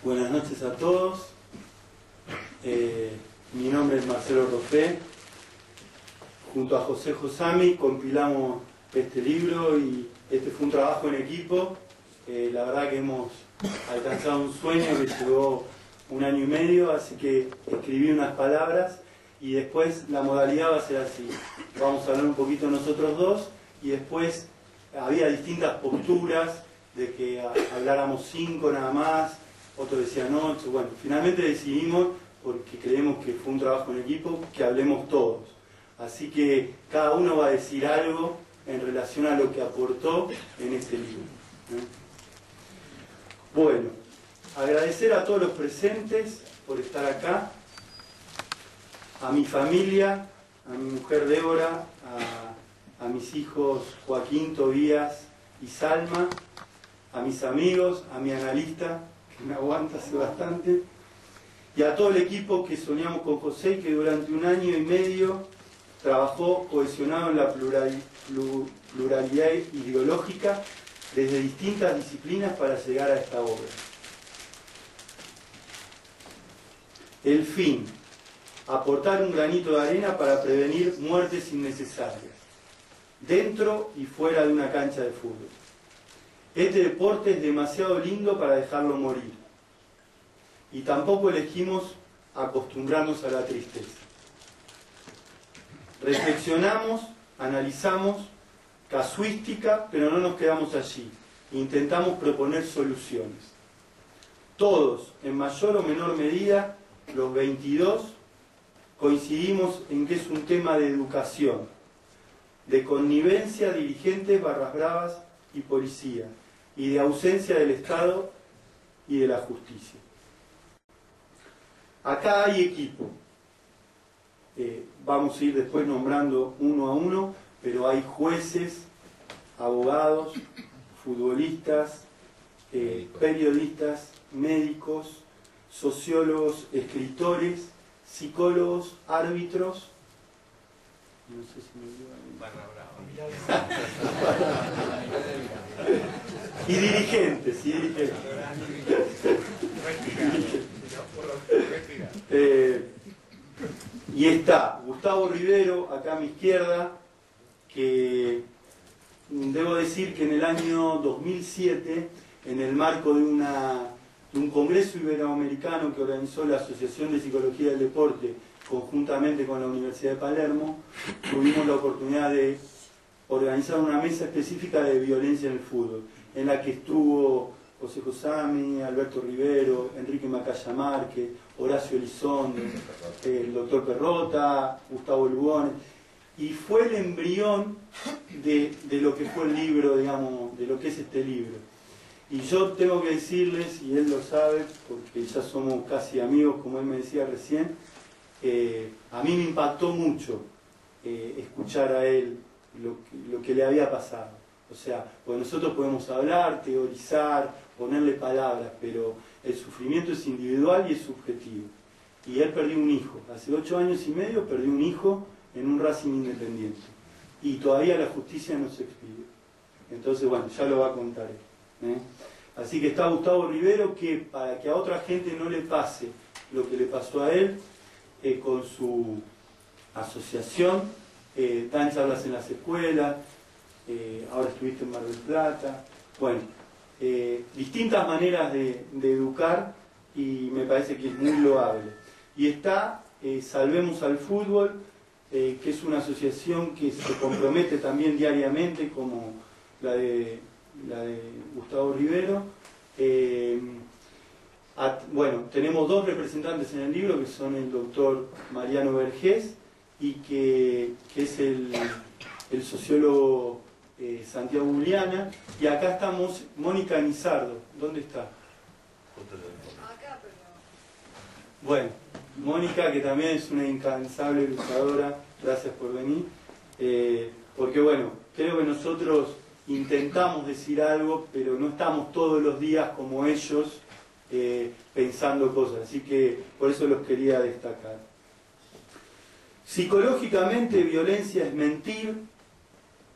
Buenas noches a todos. Mi nombre es Marcelo Roffé. Junto a José Josami compilamos este libro y este fue un trabajo en equipo. La verdad que hemos alcanzado un sueño que llevó 1 año y medio, así que escribí unas palabras y después la modalidad va a ser así. Vamos a hablar un poquito nosotros dos y después había distintas posturas de que habláramos 5 nada más, otros decían 8. Bueno, finalmente decidimos, porque creemos que fue un trabajo en equipo, que hablemos todos. Así que cada uno va a decir algo en relación a lo que aportó en este libro. Bueno, agradecer a todos los presentes por estar acá, a mi familia, a mi mujer Débora, a mis hijos Joaquín, Tobías y Salma, a mis amigos, a mi analista, que me aguanta hace bastante, y a todo el equipo que soñamos con José, que durante 1 año y medio trabajó cohesionado en la pluralidad ideológica desde distintas disciplinas para llegar a esta obra. El fin: aportar un granito de arena para prevenir muertes innecesarias, dentro y fuera de una cancha de fútbol. Este deporte es demasiado lindo para dejarlo morir. Y tampoco elegimos acostumbrarnos a la tristeza. Reflexionamos, analizamos, casuística, pero no nos quedamos allí. Intentamos proponer soluciones. Todos, en mayor o menor medida, los 22, coincidimos en que es un tema de educación, de connivencia dirigentes, barras bravas y policía, y de ausencia del Estado y de la justicia. Acá hay equipo. Vamos a ir después nombrando uno a uno, pero hay jueces, abogados, futbolistas, periodistas, médicos, sociólogos, escritores, psicólogos, árbitros. No sé si me olvidó alguien. Y dirigentes, y está Gustavo Rivero, acá a mi izquierda, que debo decir que en el año 2007, en el marco de un congreso iberoamericano que organizó la Asociación de Psicología del Deporte, conjuntamente con la Universidad de Palermo, tuvimos la oportunidad de organizar una mesa específica de violencia en el fútbol, en la que estuvo José Josami, Alberto Rivero, Enrique Macaya Márquez, Horacio Elizondo, el doctor Perrota, Gustavo Lugones, y fue el embrión de lo que fue el libro, digamos, de lo que es este libro. Y yo tengo que decirles, y él lo sabe, porque ya somos casi amigos, como él me decía recién, a mí me impactó mucho escuchar a él lo que le había pasado. O sea, pues nosotros podemos hablar, teorizar, ponerle palabras, pero el sufrimiento es individual y es subjetivo. Y él perdió un hijo. Hace 8 años y medio perdió un hijo en un Racing Independiente. Y todavía la justicia no se expidió. Entonces, bueno, ya lo va a contar él. Así que está Gustavo Rivero, que para que a otra gente no le pase lo que le pasó a él, con su asociación, dan charlas en las escuelas, ahora estuviste en Mar del Plata, bueno, distintas maneras de educar, y me parece que es muy loable. Y está Salvemos al Fútbol, que es una asociación que se compromete también diariamente, como la de Gustavo Rivero. Bueno, tenemos 2 representantes en el libro, que son el doctor Mariano Vergés y que es el sociólogo Santiago Uliana, y acá estamos Mónica Nizardo. ¿Dónde está? Acá, pero... Bueno, Mónica, que también es una incansable luchadora, gracias por venir, porque bueno, creo que nosotros intentamos decir algo, pero no estamos todos los días como ellos pensando cosas, así que por eso los quería destacar. Psicológicamente, violencia es mentir,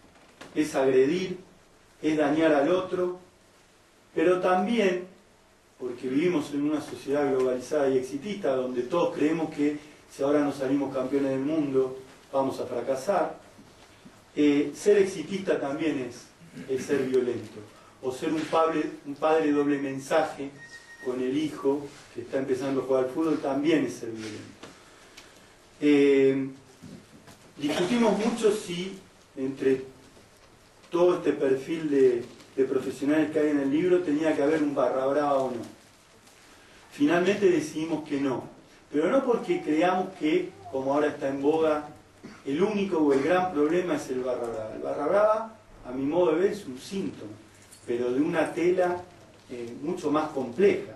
es agredir, es dañar al otro, pero también porque vivimos en una sociedad globalizada y exitista, donde todos creemos que si ahora no salimos campeones del mundo, vamos a fracasar. Ser exitista también es ser violento, o ser un padre doble mensaje con el hijo que está empezando a jugar al fútbol también es ser violento. Discutimos mucho si entre todo este perfil de profesionales que hay en el libro tenía que haber un barra brava o no. Finalmente decidimos que no, pero no porque creamos que, como ahora está en boga, el único o el gran problema es el barra brava. El barra brava, a mi modo de ver, es un síntoma, pero de una tela mucho más compleja.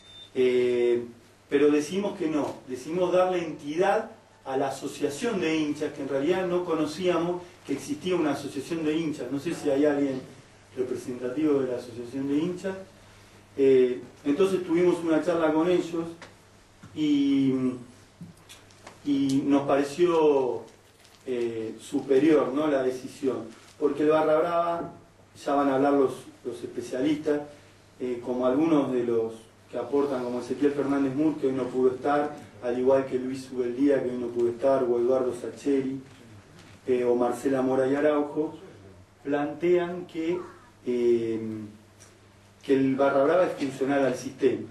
Pero decimos que no, decidimos darle entidad a la asociación de hinchas, que en realidad no conocíamos que existía una asociación de hinchas. No sé si hay alguien representativo de la asociación de hinchas. Entonces tuvimos una charla con ellos y nos pareció superior, ¿no?, la decisión, porque el barra brava, ya van a hablar los especialistas, como algunos de los que aportan, como Ezequiel Fernández Mur, que hoy no pudo estar, al igual que Luis Ubeldía, que hoy no pudo estar, o Eduardo Sacheri, o Marcela Mora y Araujo, plantean que el barra brava es funcional al sistema.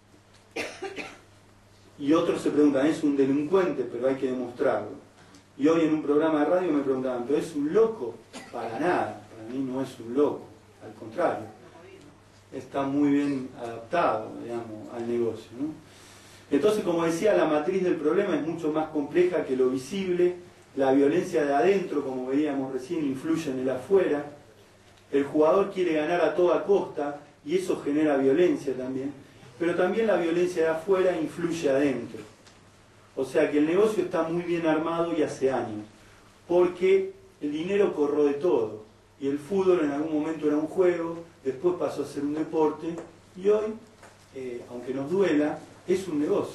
Y otros se preguntan, ¿es un delincuente? Pero hay que demostrarlo. Y hoy en un programa de radio me preguntaban, ¿pero es un loco? Para nada, para mí no es un loco, al contrario. Está muy bien adaptado, digamos, al negocio, ¿no? Entonces, como decía, la matriz del problema es mucho más compleja que lo visible. La violencia de adentro, como veíamos recién, influye en el afuera. El jugador quiere ganar a toda costa y eso genera violencia también. Pero también la violencia de afuera influye adentro. O sea que el negocio está muy bien armado y hace años. Porque el dinero corroe todo. Y el fútbol en algún momento era un juego, después pasó a ser un deporte y hoy, aunque nos duela, es un negocio.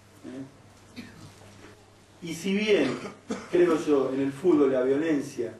Y si bien, creo yo, en el fútbol la violencia,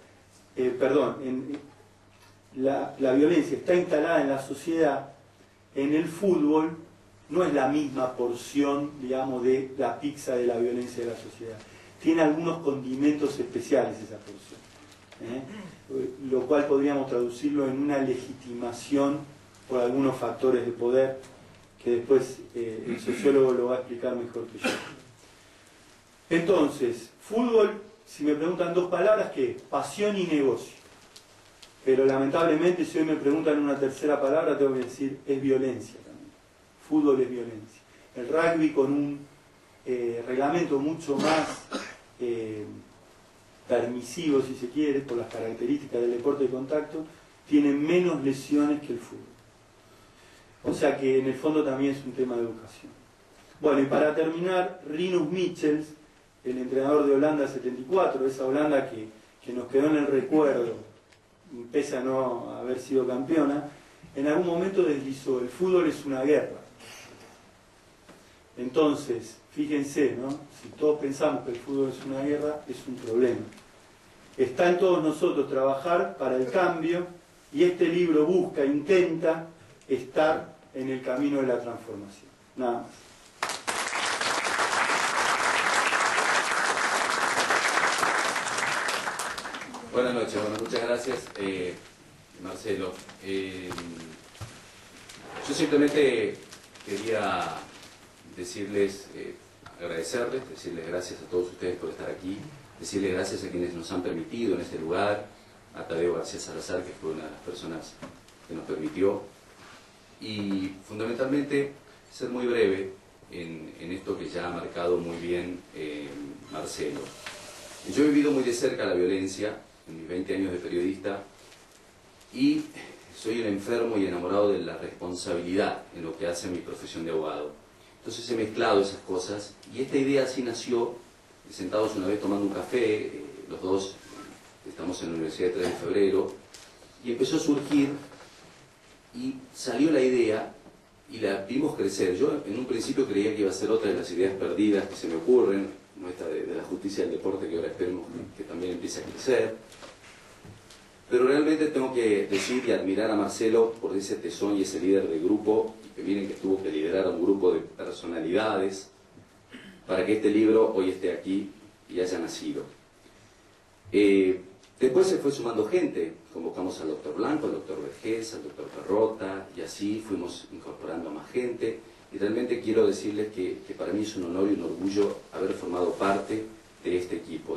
la violencia está instalada en la sociedad, en el fútbol no es la misma porción, digamos, de la pizza de la violencia de la sociedad. Tiene algunos condimentos especiales esa porción. Lo cual podríamos traducirlo en una legitimación por algunos factores de poder que después el sociólogo lo va a explicar mejor que yo. Entonces, fútbol, si me preguntan dos palabras, ¿qué? Pasión y negocio. Pero lamentablemente, si hoy me preguntan una tercera palabra, tengo que decir, es violencia también. Fútbol es violencia. El rugby, con un reglamento mucho más permisivo, si se quiere, por las características del deporte de contacto, tiene menos lesiones que el fútbol. O sea que en el fondo también es un tema de educación. Bueno, y para terminar, Rinus Michels, el entrenador de Holanda 74, esa Holanda que nos quedó en el recuerdo, pese a no haber sido campeona, en algún momento deslizó, el fútbol es una guerra. Entonces, fíjense, ¿no? Si todos pensamos que el fútbol es una guerra, es un problema. Está en todos nosotros trabajar para el cambio y este libro intenta estar en el camino de la transformación. Nada más. Buenas noches, muchas gracias, Marcelo. Yo simplemente quería decirles, agradecerles, decirles gracias a todos ustedes por estar aquí, decirles gracias a quienes nos han permitido en este lugar, a Tadeo García Salazar, que fue una de las personas que nos permitió, y fundamentalmente ser muy breve en esto que ya ha marcado muy bien Marcelo. Yo he vivido muy de cerca la violencia en mis 20 años de periodista y soy un enfermo y enamorado de la responsabilidad en lo que hace mi profesión de abogado. Entonces he mezclado esas cosas y esta idea así nació, sentados una vez tomando un café, los dos estamos en la Universidad de 3 de Febrero, y empezó a surgir y salió la idea y la vimos crecer. Yo en un principio creía que iba a ser otra de las ideas perdidas que se me ocurren, como esta de la justicia del deporte, que ahora esperemos que también empiece a crecer. pero realmente tengo que decir y admirar a Marcelo por ese tesón y ese líder de grupo, que miren que tuvo que liderar a un grupo de personalidades para que este libro hoy esté aquí y haya nacido. Después se fue sumando gente, convocamos al doctor Blanco, al doctor Vergés, al doctor Perrota, y así fuimos incorporando a más gente, y realmente quiero decirles que para mí es un honor y un orgullo haber formado parte de este equipo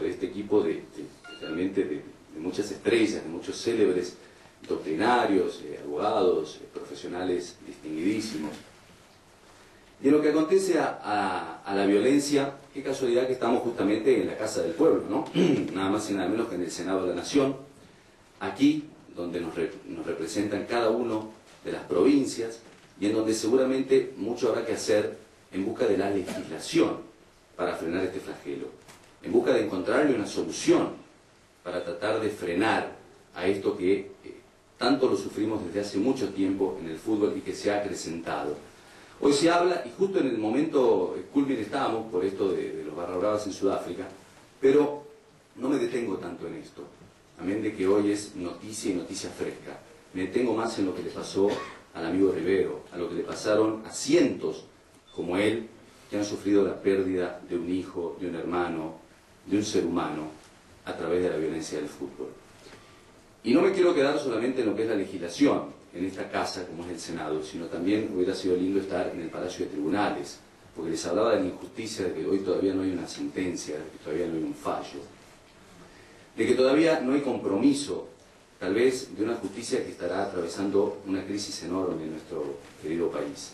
realmente de muchas estrellas, de muchos célebres doctrinarios, abogados, profesionales distinguidísimos. Y en lo que acontece a la violencia, qué casualidad que estamos justamente en la Casa del Pueblo, ¿no? Nada más y nada menos que en el Senado de la Nación, aquí donde nos representan cada uno de las provincias y en donde seguramente mucho habrá que hacer en busca de la legislación para frenar este flagelo, en busca de encontrarle una solución para tratar de frenar a esto que tanto lo sufrimos desde hace mucho tiempo en el fútbol y que se ha acrecentado. Hoy se habla, y justo en el momento culmine estamos, por esto de los barra bravas en Sudáfrica, pero no me detengo tanto en esto, amén de que hoy es noticia y noticia fresca. Me detengo más en lo que le pasó al amigo Rivero, a lo que le pasaron a cientos como él, que han sufrido la pérdida de un hijo, de un hermano, de un ser humano, a través de la violencia del fútbol. Y no me quiero quedar solamente en lo que es la legislación, en esta casa como es el Senado, sino también hubiera sido lindo estar en el Palacio de Tribunales, porque les hablaba de la injusticia de que hoy todavía no hay una sentencia, de que todavía no hay un fallo, de que todavía no hay compromiso, tal vez de una justicia que estará atravesando una crisis enorme en nuestro querido país.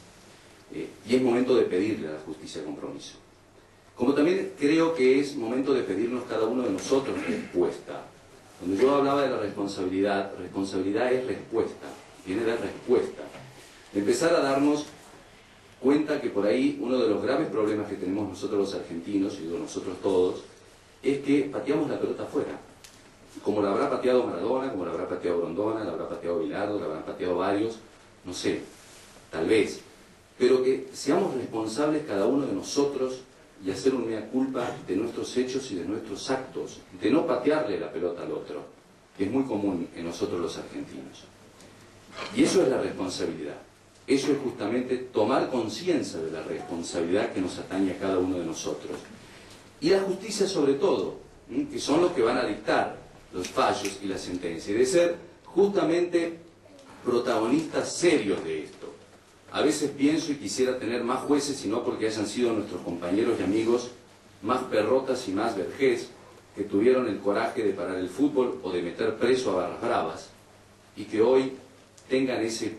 Y es momento de pedirle a la justicia compromiso. Como también creo que es momento de pedirnos cada uno de nosotros respuesta. Cuando yo hablaba de la responsabilidad, responsabilidad es respuesta, viene de respuesta. De empezar a darnos cuenta que por ahí uno de los graves problemas que tenemos nosotros los argentinos, y digo nosotros todos, es que pateamos la pelota afuera. Como la habrá pateado Maradona, como la habrá pateado Grondona, la habrá pateado Bilardo, la habrán pateado varios, no sé, tal vez. Pero que seamos responsables cada uno de nosotros y hacer un mea culpa de nuestros hechos y de nuestros actos, de no patearle la pelota al otro, que es muy común en nosotros los argentinos. Y eso es la responsabilidad. Eso es justamente tomar conciencia de la responsabilidad que nos atañe a cada uno de nosotros. Y la justicia sobre todo, que son los que van a dictar los fallos y las sentencias, y de ser justamente protagonistas serios de esto. A veces pienso y quisiera tener más jueces, y no porque hayan sido nuestros compañeros y amigos, más Perrotas y más Vergés, que tuvieron el coraje de parar el fútbol o de meter preso a barras bravas, y que hoy tengan ese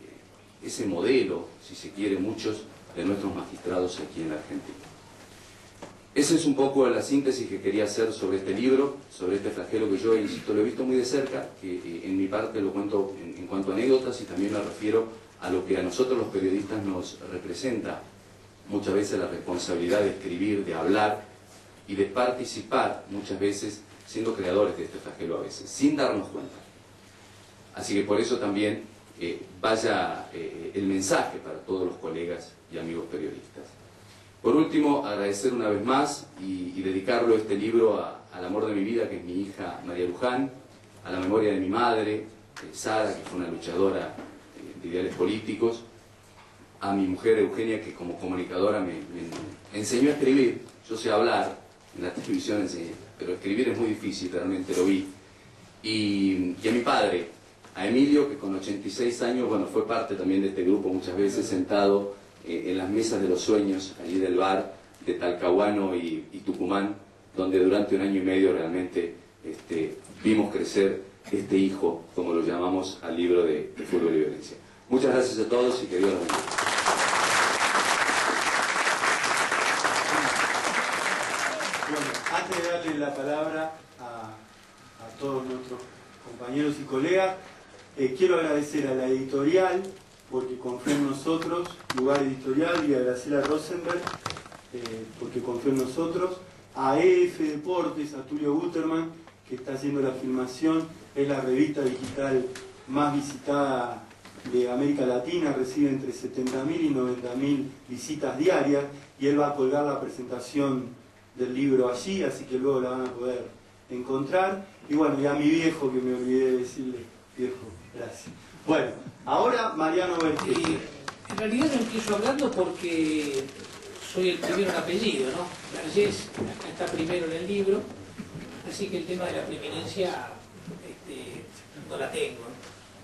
modelo, si se quiere, muchos de nuestros magistrados aquí en la Argentina. Esa es un poco la síntesis que quería hacer sobre este libro, sobre este flagelo que yo, insisto, lo he visto muy de cerca, que en mi parte lo cuento en cuanto a anécdotas, y también me refiero a lo que a nosotros los periodistas nos representa muchas veces la responsabilidad de escribir, de hablar y de participar muchas veces siendo creadores de este flagelo a veces, sin darnos cuenta. Así que por eso también vaya el mensaje para todos los colegas y amigos periodistas. Por último, agradecer una vez más y dedicarlo este libro al amor de mi vida, que es mi hija María Luján, a la memoria de mi madre, Sara, que fue una luchadora de ideales políticos, a mi mujer Eugenia, que como comunicadora me enseñó a escribir. Yo sé hablar, en la televisión enseñé, pero escribir es muy difícil, realmente lo vi. Y a mi padre, a Emilio, que con 86 años, bueno, fue parte también de este grupo muchas veces, sentado en las mesas de los sueños, allí del bar de Talcahuano y Tucumán, donde durante 1 año y medio realmente vimos crecer este hijo, como lo llamamos, al libro de Fútbol y Violencia. Muchas gracias a todos y que Dios los bendiga. Bueno, antes de darle la palabra a todos nuestros compañeros y colegas, quiero agradecer a la editorial, porque confió en nosotros, Lugar Editorial, y a Graciela Rosenberg, porque confió en nosotros, a EF Deportes, a Tulio Guterman, que está haciendo la filmación, es la revista digital más visitada de América Latina, recibe entre 70.000 y 90.000 visitas diarias, y él va a colgar la presentación del libro allí, así que luego la van a poder encontrar. Y bueno, y a mi viejo, que me olvidé de decirle, viejo, gracias. Bueno, ahora Mariano Vergés. En realidad yo empiezo hablando porque soy el primero en apellido, ¿no? Vergés acá está primero en el libro, así que el tema de la preeminencia no la tengo, ¿no?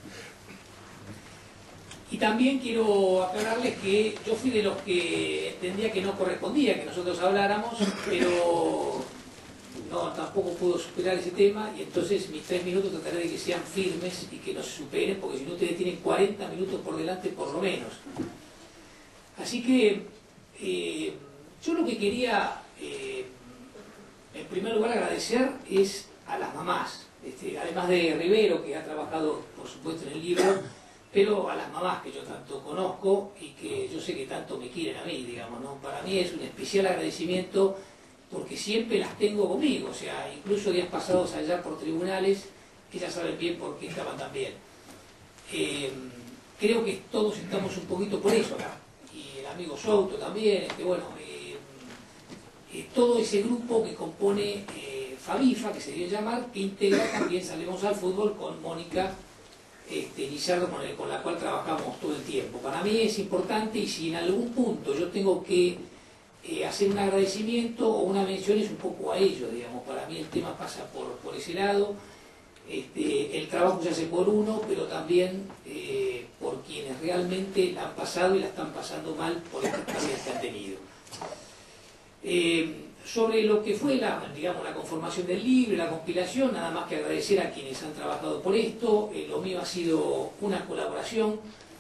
Y también quiero aclararles que yo fui de los que entendía que no correspondía que nosotros habláramos, pero no, tampoco puedo superar ese tema, y entonces mis 3 minutos trataré de que sean firmes y que no se superen, porque si no ustedes tienen 40 minutos por delante por lo menos. Así que yo lo que quería en primer lugar agradecer es a las mamás, además de Rivero, que ha trabajado por supuesto en el libro, pero a las mamás que yo tanto conozco y que yo sé que tanto me quieren a mí, digamos, ¿no? Para mí es un especial agradecimiento porque siempre las tengo conmigo, o sea, incluso días pasados allá por tribunales, ellas saben bien por qué estaban tan bien. Creo que todos estamos un poquito por eso acá, y el amigo Souto también, todo ese grupo que compone Fabifa, que se debe llamar, que integra también Salemos al Fútbol con Mónica Lizardo, con la cual trabajamos todo el tiempo. Para mí es importante, y si en algún punto yo tengo que hacer un agradecimiento o una mención, es un poco a ellos, digamos. Para mí el tema pasa por ese lado. El trabajo se hace por uno, pero también por quienes realmente la han pasado y la están pasando mal por estas tareas que han tenido. Sobre lo que fue la conformación del libro, la compilación, nada más que agradecer a quienes han trabajado por esto. Lo mío ha sido una colaboración.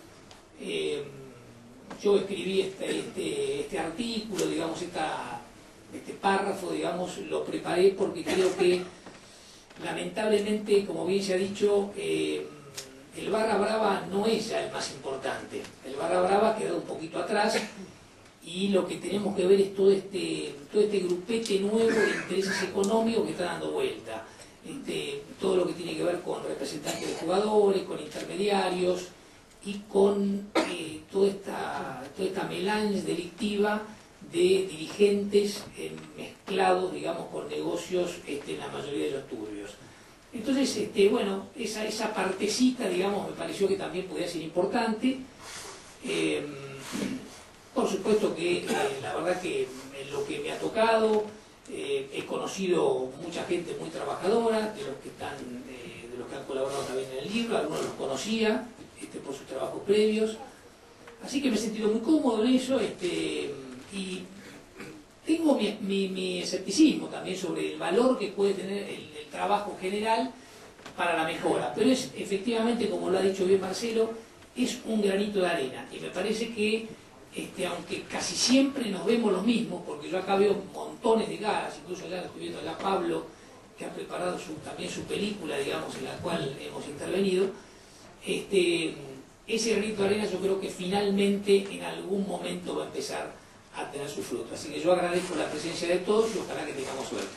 Yo escribí este artículo, digamos, este párrafo, digamos, lo preparé porque creo que lamentablemente, como bien se ha dicho, el Barra Brava no es ya el más importante. El Barra Brava ha quedado un poquito atrás, y lo que tenemos que ver es todo este grupete nuevo de intereses económicos que está dando vuelta. Todo lo que tiene que ver con representantes de jugadores, con intermediarios y con toda esta melange delictiva de dirigentes mezclados, digamos, con negocios en la mayoría de los turbios. Entonces, bueno, esa partecita, digamos, me pareció que también podía ser importante. Por supuesto que la verdad que en lo que me ha tocado, he conocido mucha gente muy trabajadora, de los que han colaborado también en el libro, algunos los conocía por sus trabajos previos, así que me he sentido muy cómodo en eso, y tengo mi escepticismo también sobre el valor que puede tener el trabajo general para la mejora, pero es efectivamente, como lo ha dicho bien Marcelo, es un granito de arena, y me parece que aunque casi siempre nos vemos los mismos, porque yo acá veo montones de caras, incluso ya estoy viendo allá Pablo, que ha preparado también su película, digamos, en la cual hemos intervenido, ese granito de arena yo creo que finalmente en algún momento va a empezar a tener su fruto. Así que yo agradezco la presencia de todos y ojalá que tengamos suerte.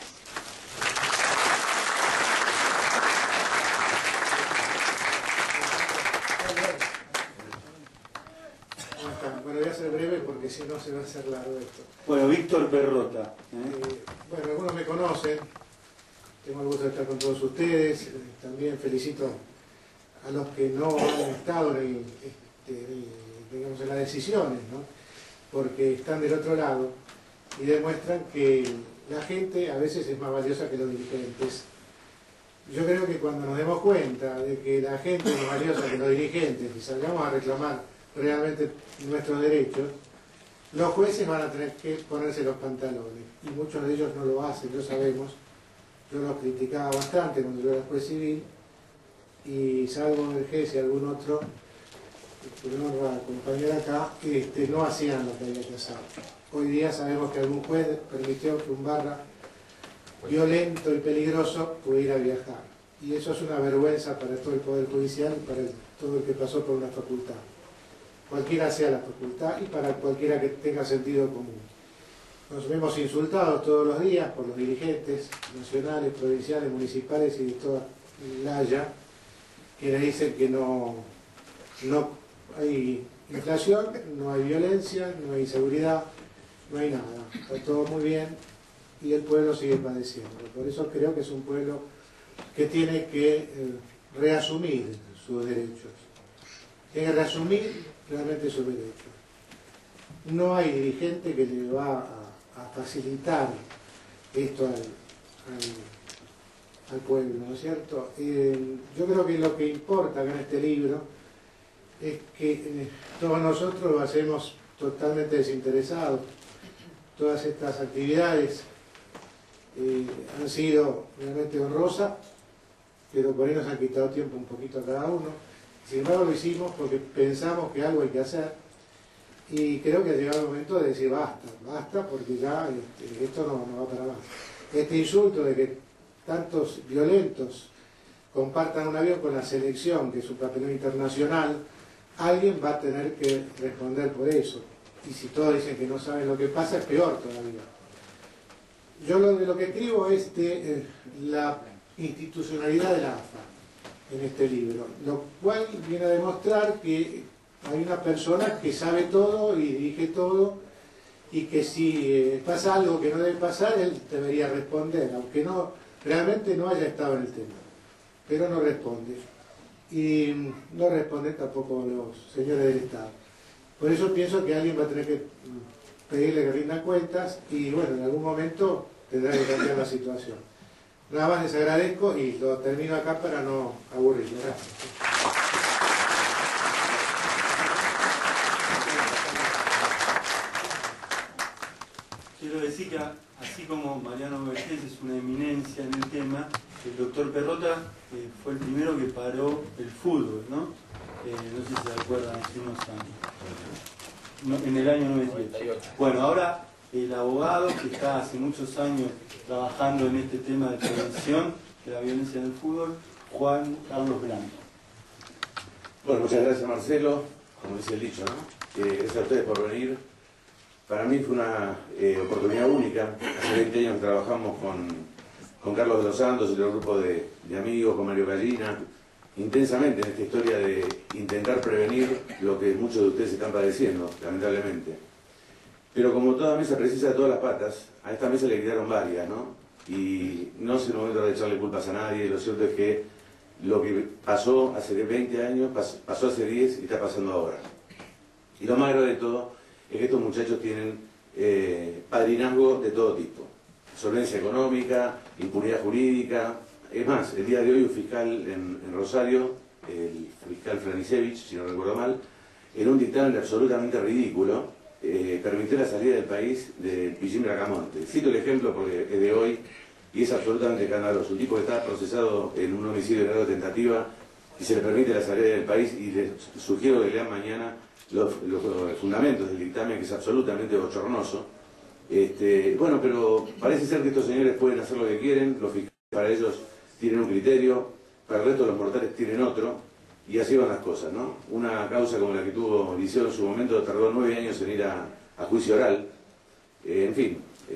Bueno, voy a ser breve porque si no se va a hacer largo esto. Bueno, Víctor Perrota. Bueno, algunos me conocen, tengo el gusto de estar con todos ustedes, también felicito a los que no han estado digamos, en las decisiones, ¿no? Porque están del otro lado y demuestran que la gente a veces es más valiosa que los dirigentes. Yo creo que cuando nos demos cuenta de que la gente es más valiosa que los dirigentes y salgamos a reclamar realmente nuestros derechos, los jueces van a tener que ponerse los pantalones, y muchos de ellos no lo hacen, lo sabemos. Yo los criticaba bastante cuando yo era juez civil, y salvo Vergés y algún otro, que no nos va a acompañar acá, no hacían lo que había que hacer. Hoy día sabemos que algún juez permitió que un Barra violento y peligroso pudiera viajar, y eso es una vergüenza para todo el Poder Judicial y para todo el que pasó por una facultad, cualquiera sea la facultad, y para cualquiera que tenga sentido común. Nos vemos insultados todos los días por los dirigentes nacionales, provinciales, municipales y de toda la Haya, que le dicen que no hay inflación, no hay violencia, no hay inseguridad, no hay nada, está todo muy bien, y el pueblo sigue padeciendo. Por eso creo que es un pueblo que tiene que reasumir sus derechos. Tiene que reasumir realmente sus derechos. No hay dirigente que le va a facilitar esto al pueblo, ¿no es cierto? Yo creo que lo que importa acá en este libro es que todos nosotros lo hacemos totalmente desinteresados. Todas estas actividades han sido realmente honrosas, pero por ahí nos han quitado tiempo un poquito a cada uno. Sin embargo lo hicimos porque pensamos que algo hay que hacer y creo que ha llegado el momento de decir basta porque ya esto no va para más. Este insulto de que tantos violentos compartan un avión con la selección, que es un papelón internacional, alguien va a tener que responder por eso. Y si todos dicen que no saben lo que pasa, es peor todavía. Yo lo que escribo es de la institucionalidad de la AFA en este libro, lo cual viene a demostrar que hay una persona que sabe todo y dirige todo y que si pasa algo que no debe pasar, él debería responder, aunque realmente no haya estado en el tema, pero no responde. Y no responden tampoco los señores del Estado. Por eso pienso que alguien va a tener que pedirle que rinda cuentas y bueno, en algún momento tendrá que cambiar la situación. Nada más les agradezco y lo termino acá para no aburrirme. Gracias. Quiero decir que así como Mariano Vergés es una eminencia en el tema, el doctor Perrota fue el primero que paró el fútbol, ¿no? No sé si se acuerdan, hace unos años. En el año 98. Bueno, ahora el abogado que está hace muchos años trabajando en este tema de prevención de la violencia en el fútbol, Juan Carlos Blanco. Bueno, muchas gracias Marcelo, como dice el dicho, ¿no? Gracias a ustedes por venir. Para mí fue una oportunidad única. Hace 20 años que trabajamos con Carlos de los Santos y el grupo de amigos, con Mario Gallina, intensamente en esta historia de intentar prevenir lo que muchos de ustedes están padeciendo, lamentablemente. Pero como toda mesa precisa de todas las patas, a esta mesa le quedaron varias, ¿no? Y no es el momento de echarle culpas a nadie. Lo cierto es que lo que pasó hace 20 años, pasó hace 10 y está pasando ahora. Y lo más grave de todo es que estos muchachos tienen padrinazgo de todo tipo. Solvencia económica, impunidad jurídica. Es más, el día de hoy un fiscal en Rosario, el fiscal Franisevich, si no recuerdo mal, en un dictamen absolutamente ridículo, permitió la salida del país de Pichín Bracamonte. Cito el ejemplo porque es de hoy y es absolutamente escandaloso. Un tipo que está procesado en un homicidio de grado de tentativa y se le permite la salida del país, y les sugiero que lean mañana los fundamentos del dictamen, que es absolutamente bochornoso. Bueno, pero parece ser que estos señores pueden hacer lo que quieren, los fiscales para ellos tienen un criterio, para el resto de los mortales tienen otro, y así van las cosas, ¿no? Una causa como la que tuvo Liceo en su momento tardó 9 años en ir a juicio oral. En fin,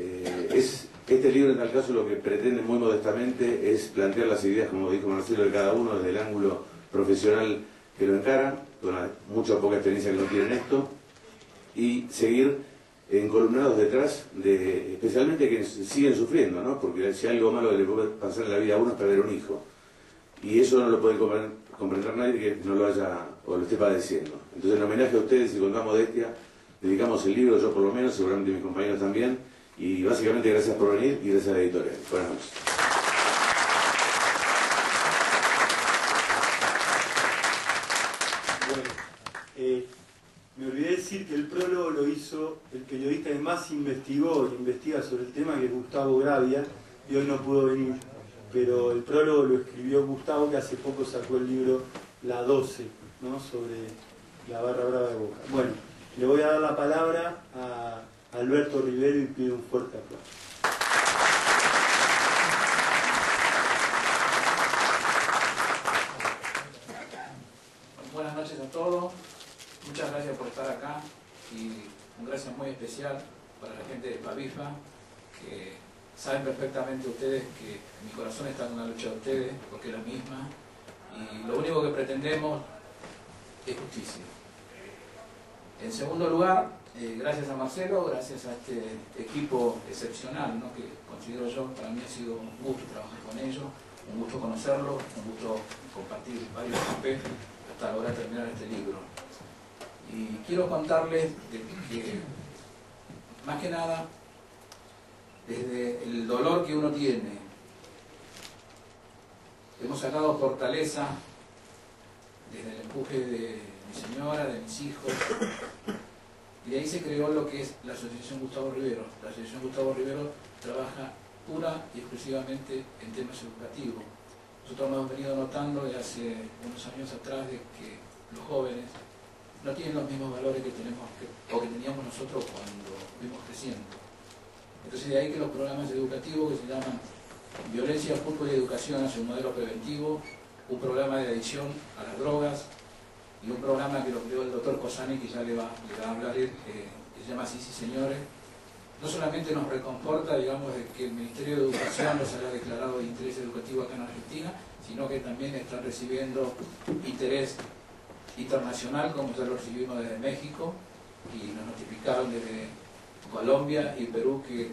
este libro en tal caso lo que pretende muy modestamente es plantear las ideas, como dijo Marcelo, de cada uno desde el ángulo profesional que lo encara, con la mucha o poca experiencia que no tiene en esto, y seguir encolumnados detrás de, especialmente que siguen sufriendo, ¿no? Porque si algo malo que le puede pasar en la vida a uno es perder un hijo, y eso no lo puede comprender nadie que no lo haya o lo esté padeciendo. Entonces, en homenaje a ustedes y con toda modestia, dedicamos el libro, yo por lo menos, seguramente mis compañeros también, y básicamente gracias por venir y gracias a la editorial. Buenas noches. Me olvidé decir que el prólogo lo hizo el periodista que más investigó e investiga sobre el tema, que es Gustavo Gravia, y hoy no pudo venir. Pero el prólogo lo escribió Gustavo, que hace poco sacó el libro La 12, ¿no? Sobre la barra brava de Boca. Bueno, le voy a dar la palabra a Alberto Rivero y pido un fuerte aplauso. Buenas noches a todos. Muchas gracias por estar acá y un gracias muy especial para la gente de Pavifa, que saben perfectamente ustedes que mi corazón está en la lucha de ustedes, porque es la misma, y lo único que pretendemos es justicia. En segundo lugar, gracias a Marcelo, gracias a este equipo excepcional, ¿no? Que considero yo, para mí ha sido un gusto trabajar con ellos, un gusto conocerlo, un gusto compartir varios cafés hasta lograr terminar este libro. Y quiero contarles de que, más que nada, desde el dolor que uno tiene, hemos sacado fortaleza desde el empuje de mi señora, de mis hijos, y de ahí se creó lo que es la Asociación Gustavo Rivero. La Asociación Gustavo Rivero trabaja pura y exclusivamente en temas educativos. Nosotros hemos venido notando de hace unos años atrás de que los jóvenes no tienen los mismos valores que tenemos o que teníamos nosotros cuando fuimos creciendo. Entonces de ahí que los programas educativos que se llaman Violencia, Fútbol y Educación hacia un modelo preventivo, un programa de adicción a las drogas y un programa que lo creó el doctor Cosani, que ya le va a hablar él, que se llama Sí, Señores. No solamente nos reconforta, digamos, de que el Ministerio de Educación los haya declarado de interés educativo acá en Argentina, sino que también está recibiendo interés internacional, como ya lo recibimos desde México, y nos notificaron desde Colombia y Perú que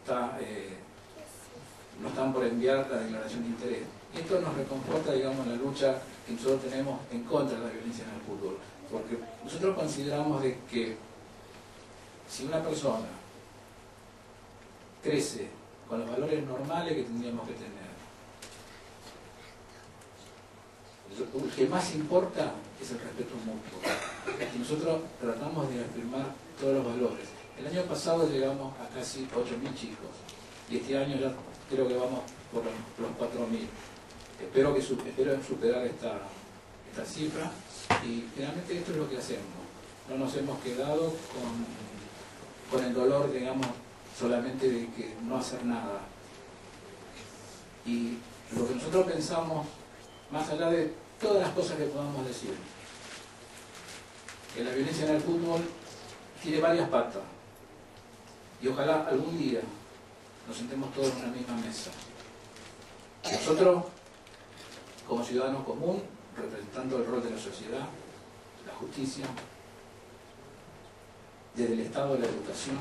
nos están por enviar la declaración de interés. Y esto nos reconforta, digamos, la lucha que nosotros tenemos en contra de la violencia en el fútbol, porque nosotros consideramos de que si una persona crece con los valores normales que tendríamos que tener, lo que más importa es el respeto mutuo. Y nosotros tratamos de afirmar todos los valores. El año pasado llegamos a casi 8.000 chicos y este año ya creo que vamos por los 4.000. Espero superar esta cifra y finalmente esto es lo que hacemos. No nos hemos quedado con el dolor, digamos, solamente de que no hacer nada. Y lo que nosotros pensamos, más allá de todas las cosas que podamos decir, que la violencia en el fútbol tiene varias patas y ojalá algún día nos sentemos todos en una misma mesa. Nosotros, como ciudadanos común, representando el rol de la sociedad, la justicia, desde el Estado de la educación,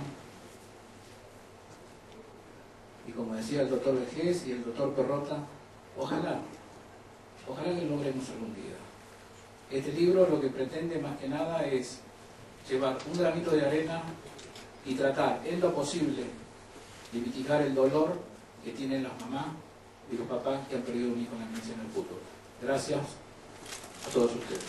y como decía el doctor Vejez y el doctor Perrota, ojalá que logremos algún día. Este libro lo que pretende más que nada es llevar un granito de arena y tratar en lo posible de mitigar el dolor que tienen las mamás y los papás que han perdido un hijo en la violencia en el fútbol. Gracias a todos ustedes.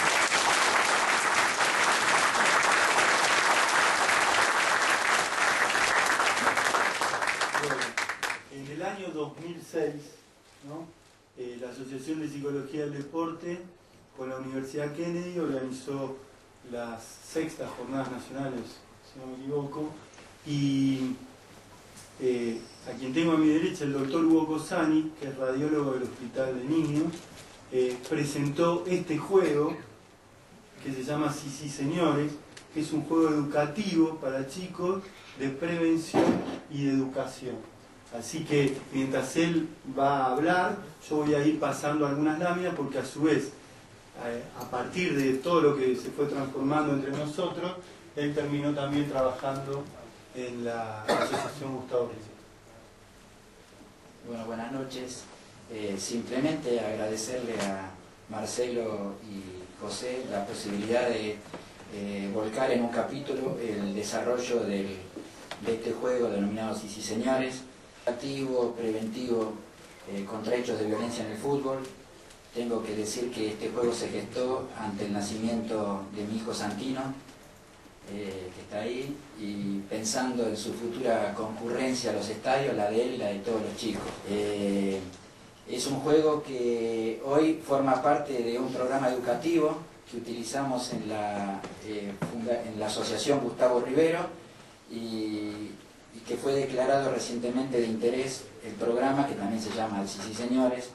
En el año 2006, ¿no? La Asociación de Psicología del Deporte con la Universidad Kennedy organizó las 6ª Jornadas Nacionales, si no me equivoco, y a quien tengo a mi derecha, el doctor Hugo Cosani, que es radiólogo del Hospital de Niños, presentó este juego que se llama Sí, Señores, que es un juego educativo para chicos de prevención y de educación. Así que mientras él va a hablar, yo voy a ir pasando algunas láminas porque a su vez, a partir de todo lo que se fue transformando entre nosotros, él terminó también trabajando en la Asociación Gustavo Rivero. Bueno, buenas noches. Simplemente agradecerle a Marcelo y José la posibilidad de volcar en un capítulo el desarrollo de este juego denominado Sí, Señores, activo, preventivo contra hechos de violencia en el fútbol. Tengo que decir que este juego se gestó ante el nacimiento de mi hijo Santino, que está ahí, y pensando en su futura concurrencia a los estadios, la de él y la de todos los chicos. Es un juego que hoy forma parte de un programa educativo que utilizamos en la Asociación Gustavo Rivero y que fue declarado recientemente de interés el programa, que también se llama Sí, Señores.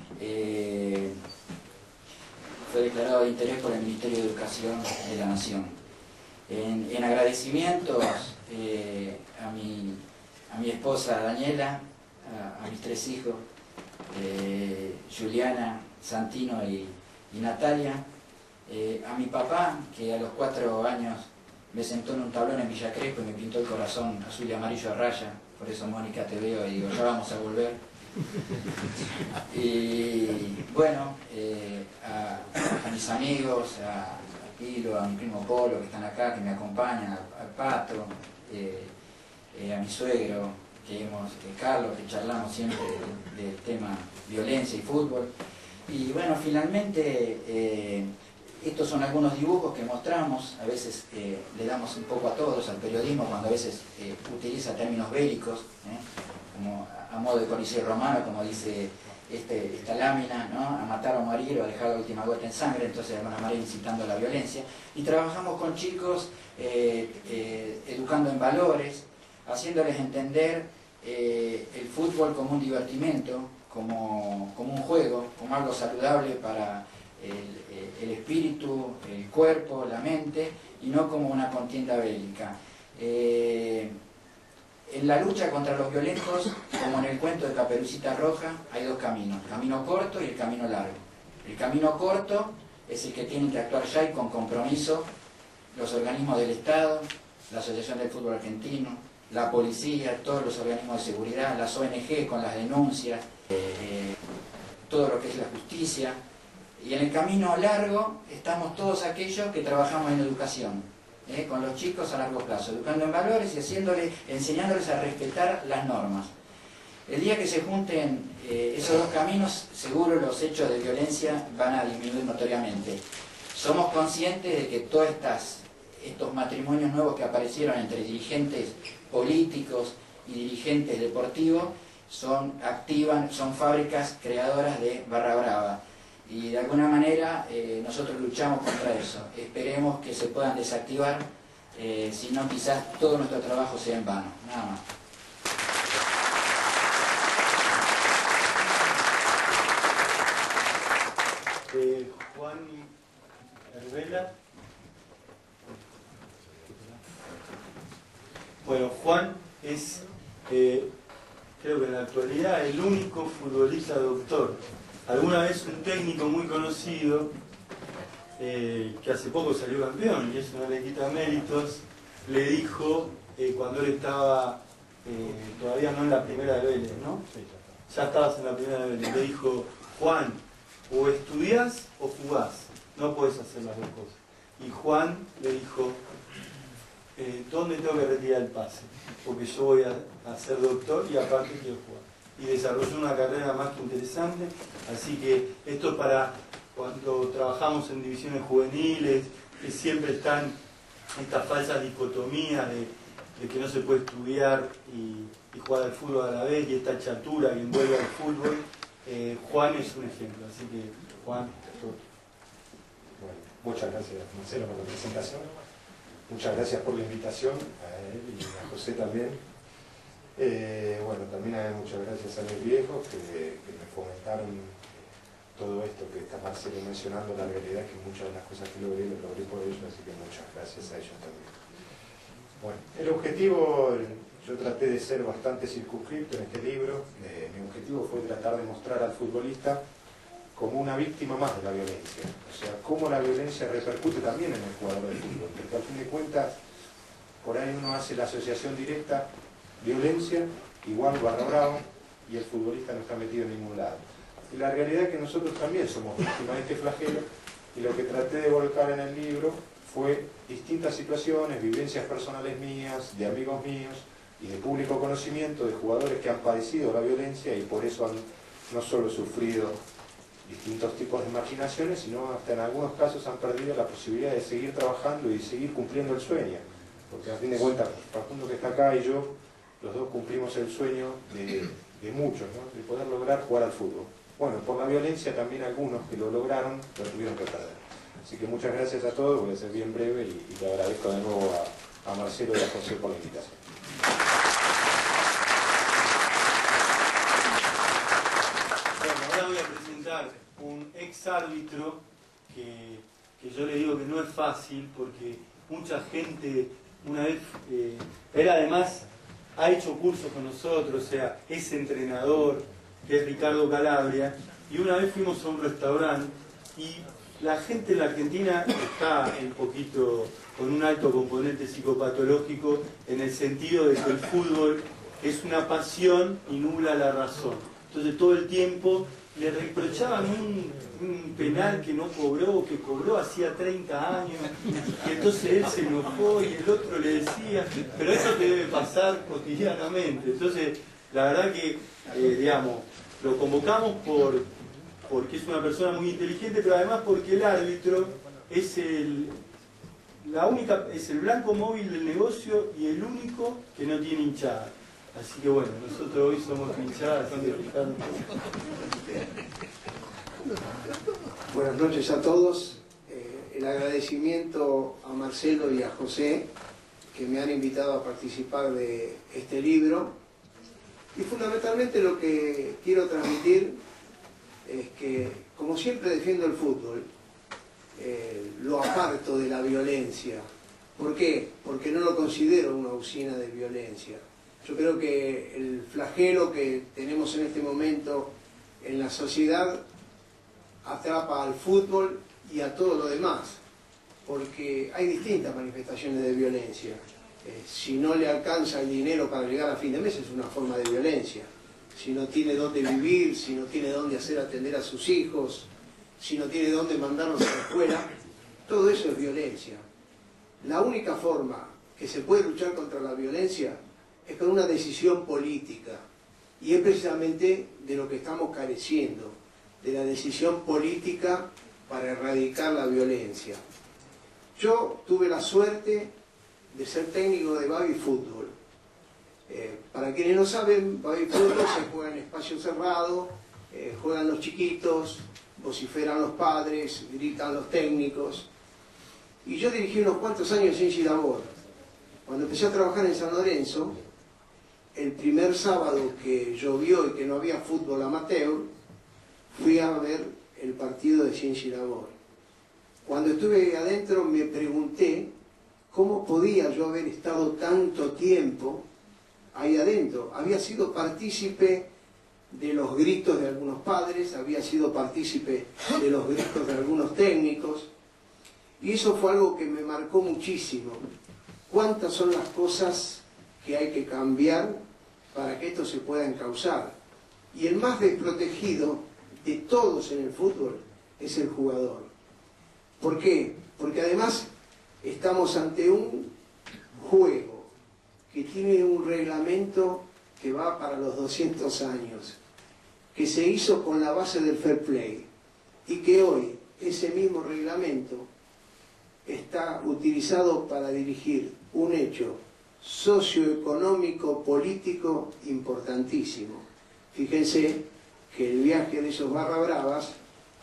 Fue declarado de interés por el Ministerio de Educación de la Nación. En agradecimientos a mi esposa Daniela, a mis 3 hijos, Juliana, Santino y Natalia, a mi papá, que a los 4 años me sentó en un tablón en Villa Crespo y me pintó el corazón azul y amarillo a raya, por eso Mónica te veo y digo, ya vamos a volver. Y bueno, a mis amigos, a Pilo, a mi primo Polo que están acá, que me acompañan, al Pato, a mi suegro, Carlos, que charlamos siempre del tema violencia y fútbol. Y bueno, finalmente estos son algunos dibujos que mostramos. A veces le damos un poco a todos, al periodismo, cuando a veces utiliza términos bélicos, como a modo de Coliseo Romano, como dice esta lámina, ¿no? A matar o morir o a dejar la última gota en sangre, entonces de alguna manera incitando a la violencia. Y trabajamos con chicos educando en valores, haciéndoles entender el fútbol como un divertimento, como un juego, como algo saludable para el espíritu, el cuerpo, la mente, y no como una contienda bélica. En la lucha contra los violentos, como en el cuento de Caperucita Roja, hay dos caminos, el camino corto y el camino largo. El camino corto es el que tienen que actuar ya y con compromiso los organismos del Estado, la Asociación del Fútbol Argentino, la policía, todos los organismos de seguridad, las ONG con las denuncias, todo lo que es la justicia. Y en el camino largo estamos todos aquellos que trabajamos en educación, con los chicos a largo plazo, educando en valores y enseñándoles a respetar las normas. El día que se junten esos dos caminos, seguro los hechos de violencia van a disminuir notoriamente. Somos conscientes de que todos estos matrimonios nuevos que aparecieron entre dirigentes políticos y dirigentes deportivos son fábricas creadoras de barra brava. Y de alguna manera nosotros luchamos contra eso. Esperemos que se puedan desactivar, si no quizás todo nuestro trabajo sea en vano. Nada más. Juan Herbela. Bueno, Juan es, creo que en la actualidad, el único futbolista doctor. Alguna vez un técnico muy conocido, que hace poco salió campeón, y eso no le quita méritos, le dijo, cuando él estaba todavía no en la primera de Vélez, ¿no? Ya estabas en la primera de Vélez, le dijo, Juan, o estudiás o jugás, no puedes hacer las dos cosas. Y Juan le dijo, ¿dónde tengo que retirar el pase? Porque yo voy a ser doctor y aparte quiero jugar. Y desarrolló una carrera más que interesante, así que esto es para cuando trabajamos en divisiones juveniles, que siempre están estas falsas dicotomías de que no se puede estudiar y jugar al fútbol a la vez, y esta chatura que envuelve al fútbol. Juan es un ejemplo, así que Juan. Bueno, muchas gracias Marcelo por la presentación, muchas gracias por la invitación a él y a José también. Bueno, también muchas gracias a mis viejos que me fomentaron todo esto que está Marcelo mencionando, la realidad que muchas de las cosas que logré por ellos, así que muchas gracias a ellos también. Bueno, el objetivo, yo traté de ser bastante circunscripto en este libro. Mi objetivo fue tratar de mostrar al futbolista como una víctima más de la violencia, o sea, cómo la violencia repercute también en el jugador de fútbol, porque al fin de cuentas, por ahí uno hace la asociación directa, violencia igual barra bravo, y el futbolista no está metido en ningún lado. Y la realidad es que nosotros también somos víctimas de este flagelo, y lo que traté de volcar en el libro fue distintas situaciones, vivencias personales mías, de amigos míos, y de público conocimiento de jugadores que han padecido la violencia y por eso han no solo sufrido distintos tipos de marginaciones, sino hasta en algunos casos han perdido la posibilidad de seguir trabajando y seguir cumpliendo el sueño. Porque a fin de cuentas, Facundo que está acá y yo, los dos cumplimos el sueño de muchos, ¿no? De poder lograr jugar al fútbol. Bueno, por la violencia también algunos que lo lograron, lo tuvieron que perder. Así que muchas gracias a todos, voy a ser bien breve y le agradezco de nuevo a Marcelo y a José por la invitación. Bueno, ahora voy a presentar un ex árbitro que yo le digo que no es fácil porque mucha gente una vez, él además ha hecho cursos con nosotros, o sea, es entrenador, que es Ricardo Calabria, y una vez fuimos a un restaurante y la gente en la Argentina está un poquito con un alto componente psicopatológico en el sentido de que el fútbol es una pasión y nubla la razón. Entonces todo el tiempo le reprochaban un penal que no cobró, que cobró hacía 30 años, y entonces él se enojó y el otro le decía, pero eso te debe pasar cotidianamente. Entonces, la verdad que, digamos, lo convocamos porque es una persona muy inteligente, pero además porque el árbitro es el blanco móvil del negocio y el único que no tiene hinchada. Así que bueno, nosotros hoy somos hinchadas. Buenas noches a todos. El agradecimiento a Marcelo y a José que me han invitado a participar de este libro. Y fundamentalmente lo que quiero transmitir es que, como siempre defiendo el fútbol, lo aparto de la violencia. ¿Por qué? Porque no lo considero una usina de violencia. Yo creo que el flagelo que tenemos en este momento en la sociedad atrapa al fútbol y a todo lo demás, porque hay distintas manifestaciones de violencia. Si no le alcanza el dinero para llegar a fin de mes es una forma de violencia. Si no tiene dónde vivir, si no tiene dónde hacer atender a sus hijos, si no tiene dónde mandarlos a la escuela, todo eso es violencia. La única forma que se puede luchar contra la violencia es con una decisión política, y es precisamente de lo que estamos careciendo, de la decisión política para erradicar la violencia. Yo tuve la suerte de ser técnico de baby fútbol. Para quienes no saben, baby fútbol se juega en espacio cerrado, juegan los chiquitos, vociferan los padres, gritan los técnicos. Y yo dirigí unos cuantos años en Girabor. Cuando empecé a trabajar en San Lorenzo, el primer sábado que llovió y que no había fútbol amateur, fui a ver el partido de Girabor. Cuando estuve adentro me pregunté cómo podía yo haber estado tanto tiempo ahí adentro. Había sido partícipe de los gritos de algunos padres, había sido partícipe de los gritos de algunos técnicos, y eso fue algo que me marcó muchísimo. ¿Cuántas son las cosas que hay que cambiar para que esto se pueda encauzar? Y el más desprotegido de todos en el fútbol es el jugador. ¿Por qué? Porque además estamos ante un juego que tiene un reglamento que va para los 200 años, que se hizo con la base del fair play, y que hoy ese mismo reglamento está utilizado para dirigir un hecho socioeconómico, político importantísimo. Fíjense que el viaje de esos barra bravas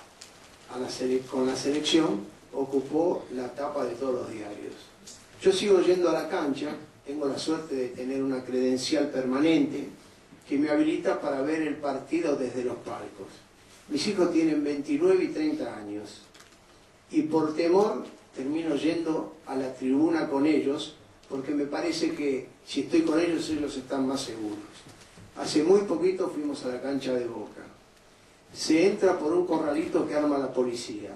con la selección ocupó la tapa de todos los diarios. Yo sigo yendo a la cancha, tengo la suerte de tener una credencial permanente que me habilita para ver el partido desde los palcos. Mis hijos tienen 29 y 30 años y por temor termino yendo a la tribuna con ellos, porque me parece que si estoy con ellos, ellos están más seguros. Hace muy poquito fuimos a la cancha de Boca. Se entra por un corralito que arma la policía,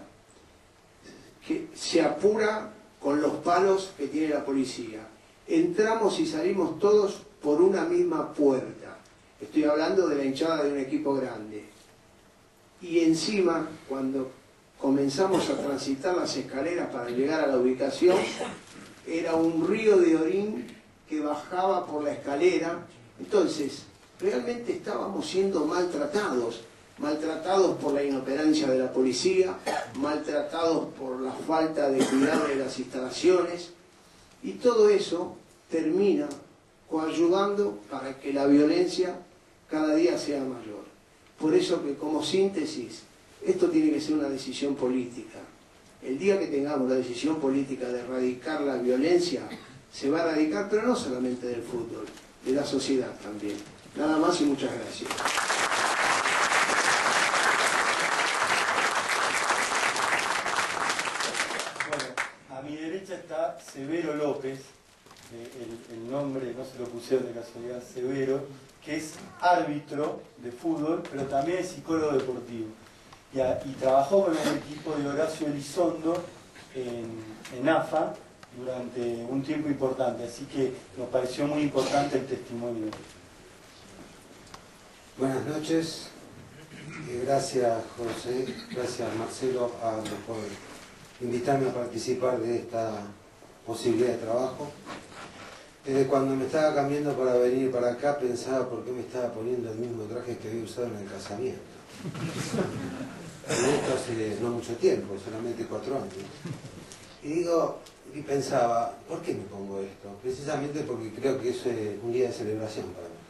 que se apura con los palos que tiene la policía. Entramos y salimos todos por una misma puerta. Estoy hablando de la hinchada de un equipo grande. Y encima, cuando comenzamos a transitar las escaleras para llegar a la ubicación, era un río de orín que bajaba por la escalera. Entonces, realmente estábamos siendo maltratados por la inoperancia de la policía, maltratados por la falta de cuidado de las instalaciones, y todo eso termina coayudando para que la violencia cada día sea mayor. Por eso que, como síntesis, esto tiene que ser una decisión política. El día que tengamos la decisión política de erradicar la violencia, se va a erradicar, pero no solamente del fútbol, de la sociedad también. Nada más y muchas gracias. Bueno, a mi derecha está Severo López, el nombre no se lo pusieron de casualidad, Severo, que es árbitro de fútbol, pero también es psicólogo deportivo. Y trabajó con el equipo de Horacio Elizondo en AFA durante un tiempo importante, así que nos pareció muy importante el testimonio. Buenas noches. Gracias José, gracias Marcelo por invitarme a participar de esta posibilidad de trabajo. Cuando me estaba cambiando para venir para acá pensaba por qué me estaba poniendo el mismo traje que había usado en el casamiento. Y esto hace no mucho tiempo, solamente 4 años. Y pensaba, ¿por qué me pongo esto? Precisamente porque creo que es un día de celebración para mí.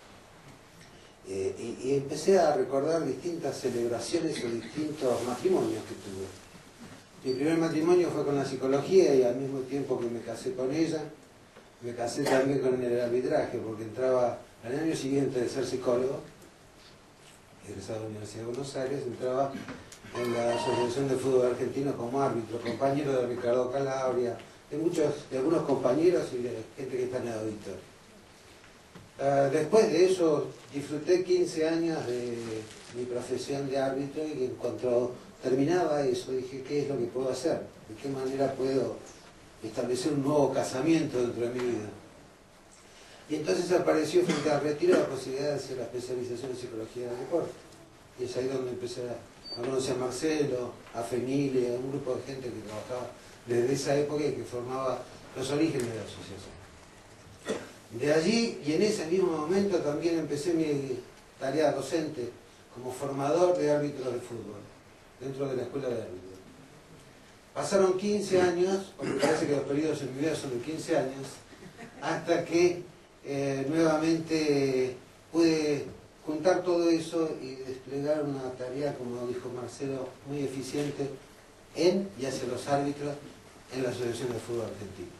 Y empecé a recordar distintas celebraciones o distintos matrimonios que tuve. Mi primer matrimonio fue con la psicología y al mismo tiempo que me casé con ella, me casé también con el arbitraje, porque entraba al año siguiente de ser psicólogo, egresado de la Universidad de Buenos Aires, entraba en la Asociación de Fútbol Argentino como árbitro, compañero de Ricardo Calabria, de algunos compañeros y de gente que está en el auditorio. Después de eso disfruté 15 años de mi profesión de árbitro y cuando terminaba eso dije, ¿qué es lo que puedo hacer? ¿De qué manera puedo establecer un nuevo casamiento dentro de mi vida? Y entonces apareció frente al retiro la posibilidad de hacer la especialización en psicología del deporte. Y es ahí donde empecé a conocer a Marcelo, a Femilia, a un grupo de gente que trabajaba desde esa época y que formaba los orígenes de la asociación. De allí, y en ese mismo momento, también empecé mi tarea docente como formador de árbitros de fútbol, dentro de la escuela de árbitros. Pasaron 15 años, porque parece que los periodos en mi vida son de 15 años, hasta que nuevamente pude juntar todo eso y desplegar una tarea, como dijo Marcelo, muy eficiente en y hacia los árbitros en la Asociación de Fútbol Argentino.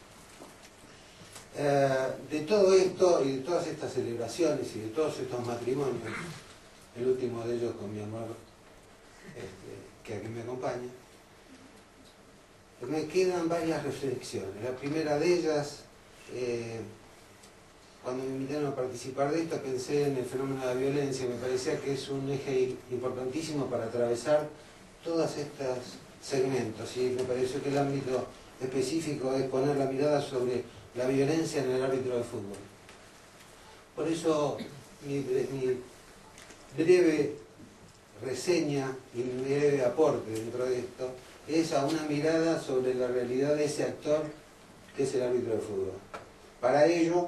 De todo esto y de todas estas celebraciones y de todos estos matrimonios, el último de ellos con mi amor, que aquí me acompaña, me quedan varias reflexiones. La primera de ellas, cuando me invitaron a participar de esto, pensé en el fenómeno de la violencia. Me parecía que es un eje importantísimo para atravesar todos estos segmentos, y me pareció que el ámbito específico es poner la mirada sobre la violencia en el árbitro de fútbol. Por eso mi breve reseña y mi breve aporte dentro de esto es a una mirada sobre la realidad de ese actor que es el árbitro de fútbol. Para ello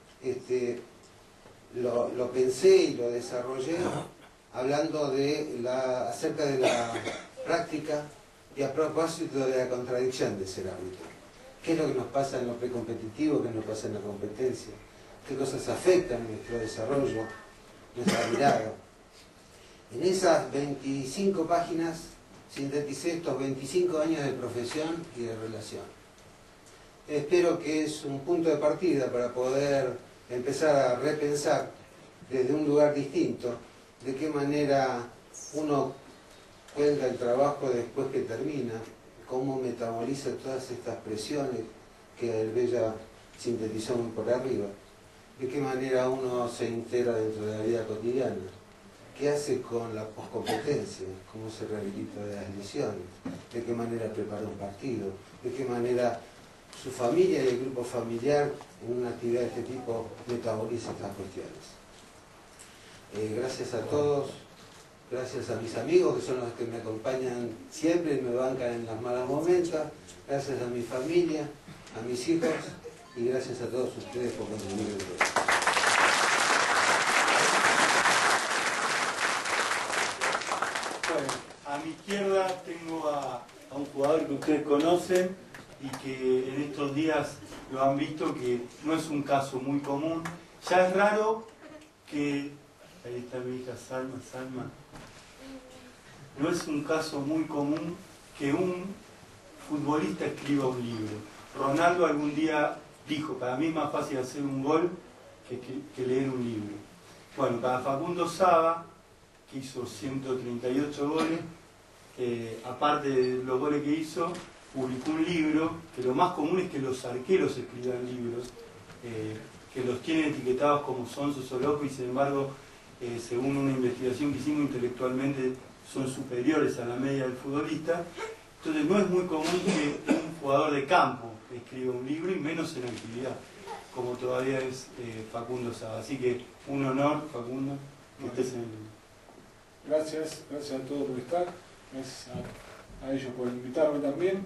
lo pensé y lo desarrollé hablando acerca de la práctica y a propósito de la contradicción de ser árbitro. ¿Qué es lo que nos pasa en lo precompetitivo? ¿Qué nos pasa en la competencia? ¿Qué cosas afectan nuestro desarrollo, nuestra mirada? En esas 25 páginas sinteticé estos 25 años de profesión y de relación. Espero que es un punto de partida para poder empezar a repensar desde un lugar distinto de qué manera uno cuenta el trabajo después que termina, cómo metaboliza todas estas presiones que el Bella sintetizó muy por arriba, de qué manera uno se integra dentro de la vida cotidiana, qué hace con la poscompetencia, cómo se rehabilita de las lesiones, de qué manera prepara un partido, de qué manera su familia y el grupo familiar en una actividad de este tipo metaboliza estas cuestiones. Gracias a todos. Gracias a mis amigos, que son los que me acompañan siempre y me bancan en los malos momentos. Gracias a mi familia, a mis hijos y gracias a todos ustedes por contribuir en todo. Bueno, a mi izquierda tengo a un jugador que ustedes conocen y que en estos días lo han visto, que no es un caso muy común. Ya es raro que... Ahí está mi hija Salma. No es un caso muy común que un futbolista escriba un libro. Ronaldo algún día dijo, para mí es más fácil hacer un gol que leer un libro. Bueno, para Facundo Saba, que hizo 138 goles, aparte de los goles que hizo, publicó un libro, que lo más común es que los arqueros escriban libros, que los tienen etiquetados como sonsos o locos, y sin embargo, según una investigación que hicimos intelectualmente, son superiores a la media del futbolista. Entonces no es muy común que un jugador de campo escriba un libro, y menos en actividad, como todavía es Facundo Saba. Así que un honor, Facundo, que estés en... Gracias a todos por estar, gracias a ellos por invitarme también.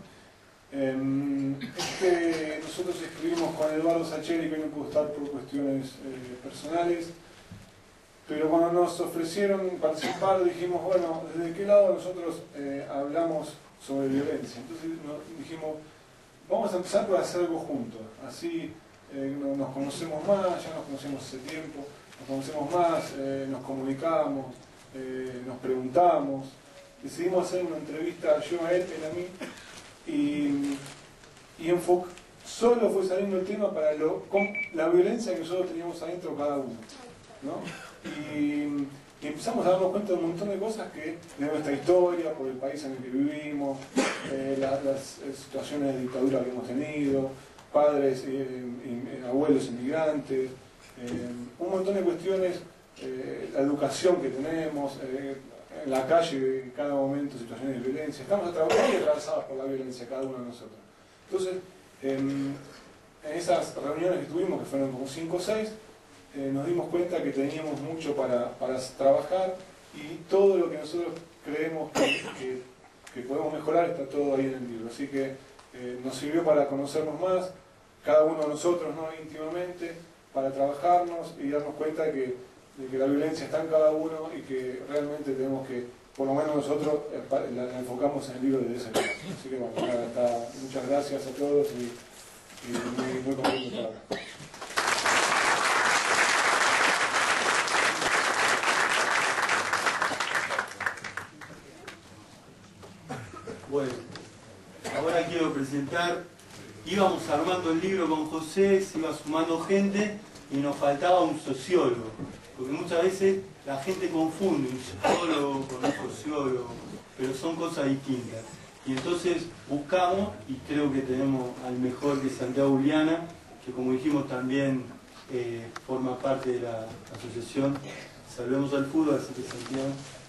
Nosotros escribimos con Eduardo Sacheri, que no pudo estar por cuestiones personales, pero cuando nos ofrecieron participar dijimos, bueno, ¿desde qué lado nosotros hablamos sobre violencia? Entonces dijimos, vamos a empezar por hacer algo juntos, así nos conocemos más, ya nos conocemos hace tiempo, nos conocemos más, nos comunicamos, nos preguntamos, decidimos hacer una entrevista yo a él a mí, y solo fue saliendo el tema para la violencia que nosotros teníamos adentro cada uno, ¿no? Y empezamos a darnos cuenta de un montón de cosas de nuestra historia, por el país en el que vivimos, las situaciones de dictadura que hemos tenido, padres, abuelos inmigrantes, un montón de cuestiones, la educación que tenemos, en la calle en cada momento situaciones de violencia. Estamos muy atravesados por la violencia cada uno de nosotros. Entonces, en esas reuniones que tuvimos, que fueron como 5 o 6, nos dimos cuenta que teníamos mucho para trabajar, y todo lo que nosotros creemos que podemos mejorar está todo ahí en el libro. Así que nos sirvió para conocernos más, cada uno de nosotros, ¿no?, íntimamente, para trabajarnos y darnos cuenta de que la violencia está en cada uno y que realmente tenemos que, por lo menos nosotros, la enfocamos en el libro de esa manera. Así que bueno, nada, muchas gracias a todos y muy contento de estar acá. Bueno, ahora quiero presentar, íbamos armando el libro con José, se iba sumando gente y nos faltaba un sociólogo, porque muchas veces la gente confunde un psicólogo con un sociólogo, pero son cosas distintas. Y entonces buscamos, y creo que tenemos al mejor, que es Santiago Uliana, que como dijimos también forma parte de la asociación Salvemos al Fútbol, así que Santiago.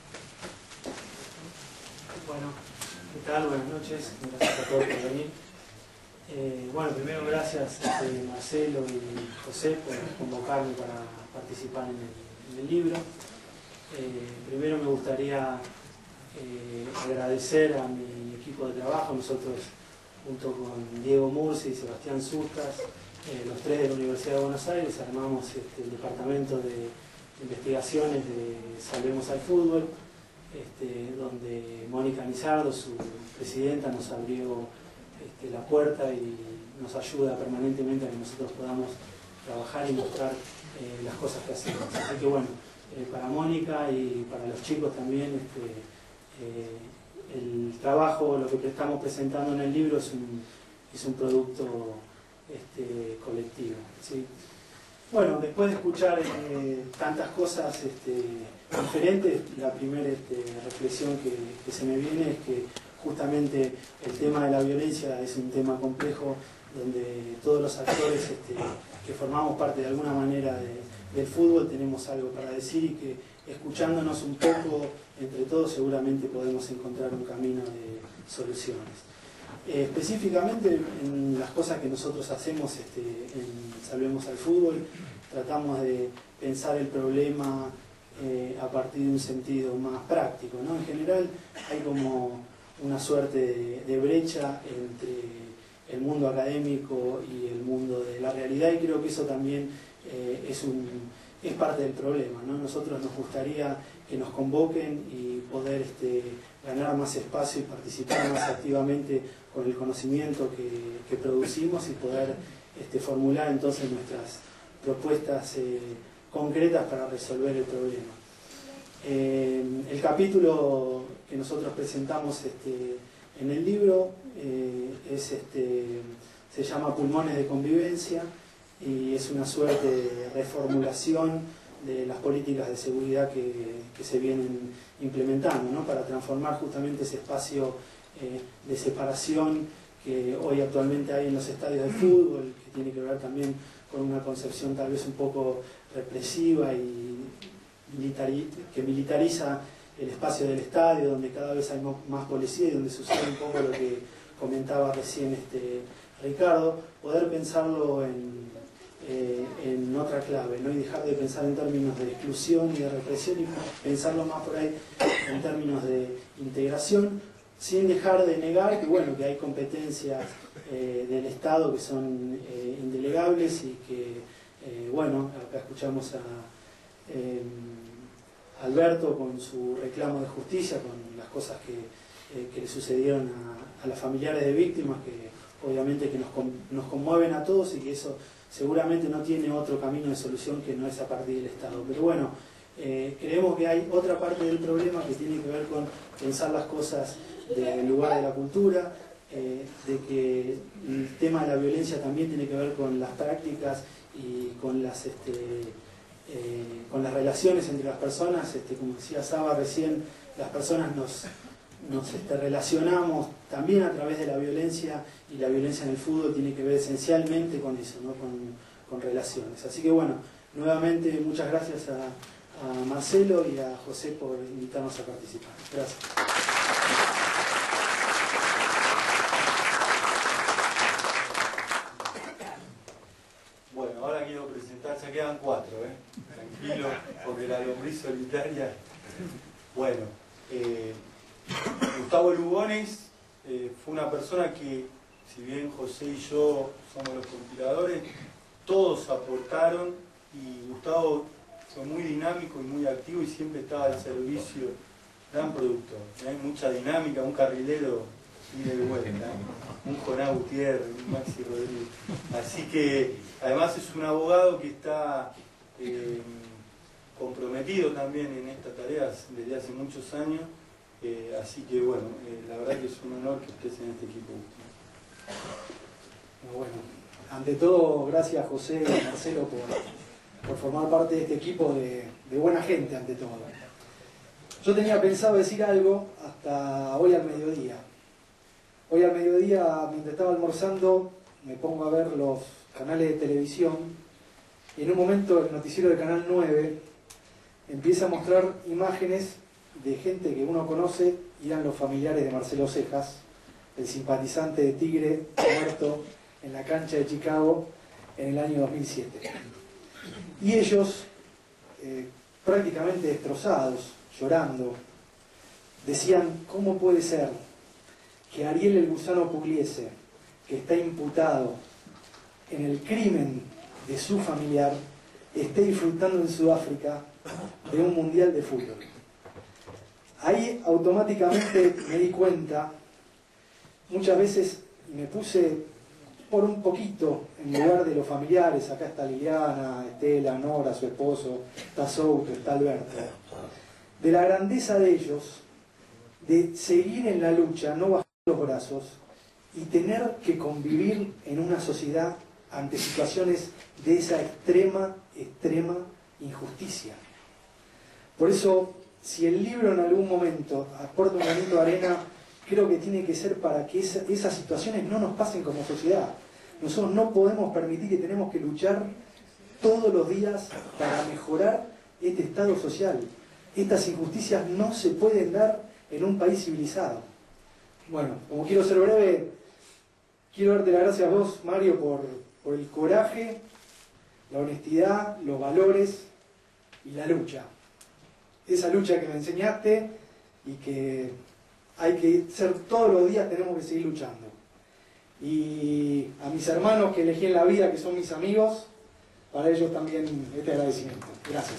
Bueno, ¿qué tal? Buenas noches, gracias a todos por venir. Bueno, primero gracias Marcelo y José por convocarme para participar en el libro. Primero me gustaría agradecer a mi equipo de trabajo. Nosotros, junto con Diego Murci y Sebastián Sustas, los 3 de la Universidad de Buenos Aires, armamos el departamento de investigaciones de Salvemos al Fútbol, donde Mónica Nizardo, su presidenta, nos abrió la puerta y nos ayuda permanentemente a que nosotros podamos trabajar y mostrar las cosas que hacemos. Así que bueno, para Mónica y para los chicos también, el trabajo, lo que estamos presentando en el libro es un producto colectivo, ¿sí? Bueno, después de escuchar tantas cosas diferentes, la primera reflexión que se me viene es que justamente el tema de la violencia es un tema complejo, donde todos los actores que formamos parte de alguna manera del fútbol tenemos algo para decir, y que escuchándonos un poco entre todos seguramente podemos encontrar un camino de soluciones. Específicamente en las cosas que nosotros hacemos en Salvemos al Fútbol, tratamos de pensar el problema a partir de un sentido más práctico, ¿no? En general hay como una suerte de brecha entre el mundo académico y el mundo de la realidad, y creo que eso también es parte del problema, ¿no? Nosotros nos gustaría que nos convoquen y poder ganar más espacio y participar más activamente con el conocimiento que producimos, y poder formular entonces nuestras propuestas concretas para resolver el problema. El capítulo que nosotros presentamos en el libro se llama Pulmones de Convivencia, y es una suerte de reformulación de las políticas de seguridad que se vienen implementando, ¿no?, para transformar justamente ese espacio de separación que hoy actualmente hay en los estadios de fútbol, que tiene que ver también con una concepción tal vez un poco represiva y que militariza el espacio del estadio, donde cada vez hay más policía y donde sucede un poco lo que comentaba recién Ricardo. Poder pensarlo en otra clave, ¿no? Y dejar de pensar en términos de exclusión y de represión y pensarlo más por ahí en términos de integración, sin dejar de negar que, bueno, que hay competencias del Estado que son indelegables y que, bueno, acá escuchamos a Alberto con su reclamo de justicia, con las cosas que le sucedieron a las familiares de víctimas, que obviamente que nos conmueven a todos y que eso seguramente no tiene otro camino de solución que no es a partir del Estado. Pero bueno, creemos que hay otra parte del problema que tiene que ver con pensar las cosas del lugar de la cultura, de que el tema de la violencia también tiene que ver con las prácticas y con las relaciones entre las personas. Como decía Saba recién, las personas nos relacionamos también a través de la violencia, y la violencia en el fútbol tiene que ver esencialmente con eso, ¿no? con relaciones. Así que bueno, nuevamente muchas gracias a Marcelo y a José por invitarnos a participar. Gracias. Bueno, ahora quiero presentar, ya quedan 4, tranquilo, porque la lombriz solitaria. Bueno, Gustavo Lugones fue una persona que, si bien José y yo somos los compiladores, todos aportaron, y Gustavo fue muy dinámico y muy activo y siempre estaba al servicio. Gran productor, mucha dinámica, un carrilero y de vuelta, un Joná Gutiérrez, un Maxi Rodríguez. Así que además es un abogado que está comprometido también en estas tareas desde hace muchos años. Así que bueno, la verdad que es un honor que estés en este equipo. Bueno, ante todo, gracias José y Marcelo por formar parte de este equipo de buena gente, ante todo. Yo tenía pensado decir algo hasta hoy al mediodía. Hoy al mediodía, mientras estaba almorzando, me pongo a ver los canales de televisión y en un momento el noticiero de Canal 9 empieza a mostrar imágenes de gente que uno conoce, y eran los familiares de Marcelo Cejas, el simpatizante de Tigre muerto en la cancha de Chicago en el año 2007. Y ellos, prácticamente destrozados, llorando, decían: ¿cómo puede ser que Ariel el Gusano Pugliese, que está imputado en el crimen de su familiar, esté disfrutando en Sudáfrica de un mundial de fútbol? Ahí automáticamente me di cuenta, muchas veces me puse por un poquito en lugar de los familiares. Acá está Liliana, Estela, Nora, su esposo, está Souto, está Alberto. De la grandeza de ellos, de seguir en la lucha, no bajar los brazos y tener que convivir en una sociedad ante situaciones de esa extrema injusticia. Por eso, si el libro en algún momento aporta un granito de arena, creo que tiene que ser para que esas situaciones no nos pasen como sociedad. Nosotros no podemos permitir, que tenemos que luchar todos los días para mejorar este estado social. Estas injusticias no se pueden dar en un país civilizado. Bueno, como quiero ser breve, quiero darte las gracias a vos, Mario, por el coraje, la honestidad, los valores y la lucha. Esa lucha que me enseñaste y que hay que ser todos los días, tenemos que seguir luchando. Y a mis hermanos que elegí en la vida, que son mis amigos, para ellos también este agradecimiento. Gracias.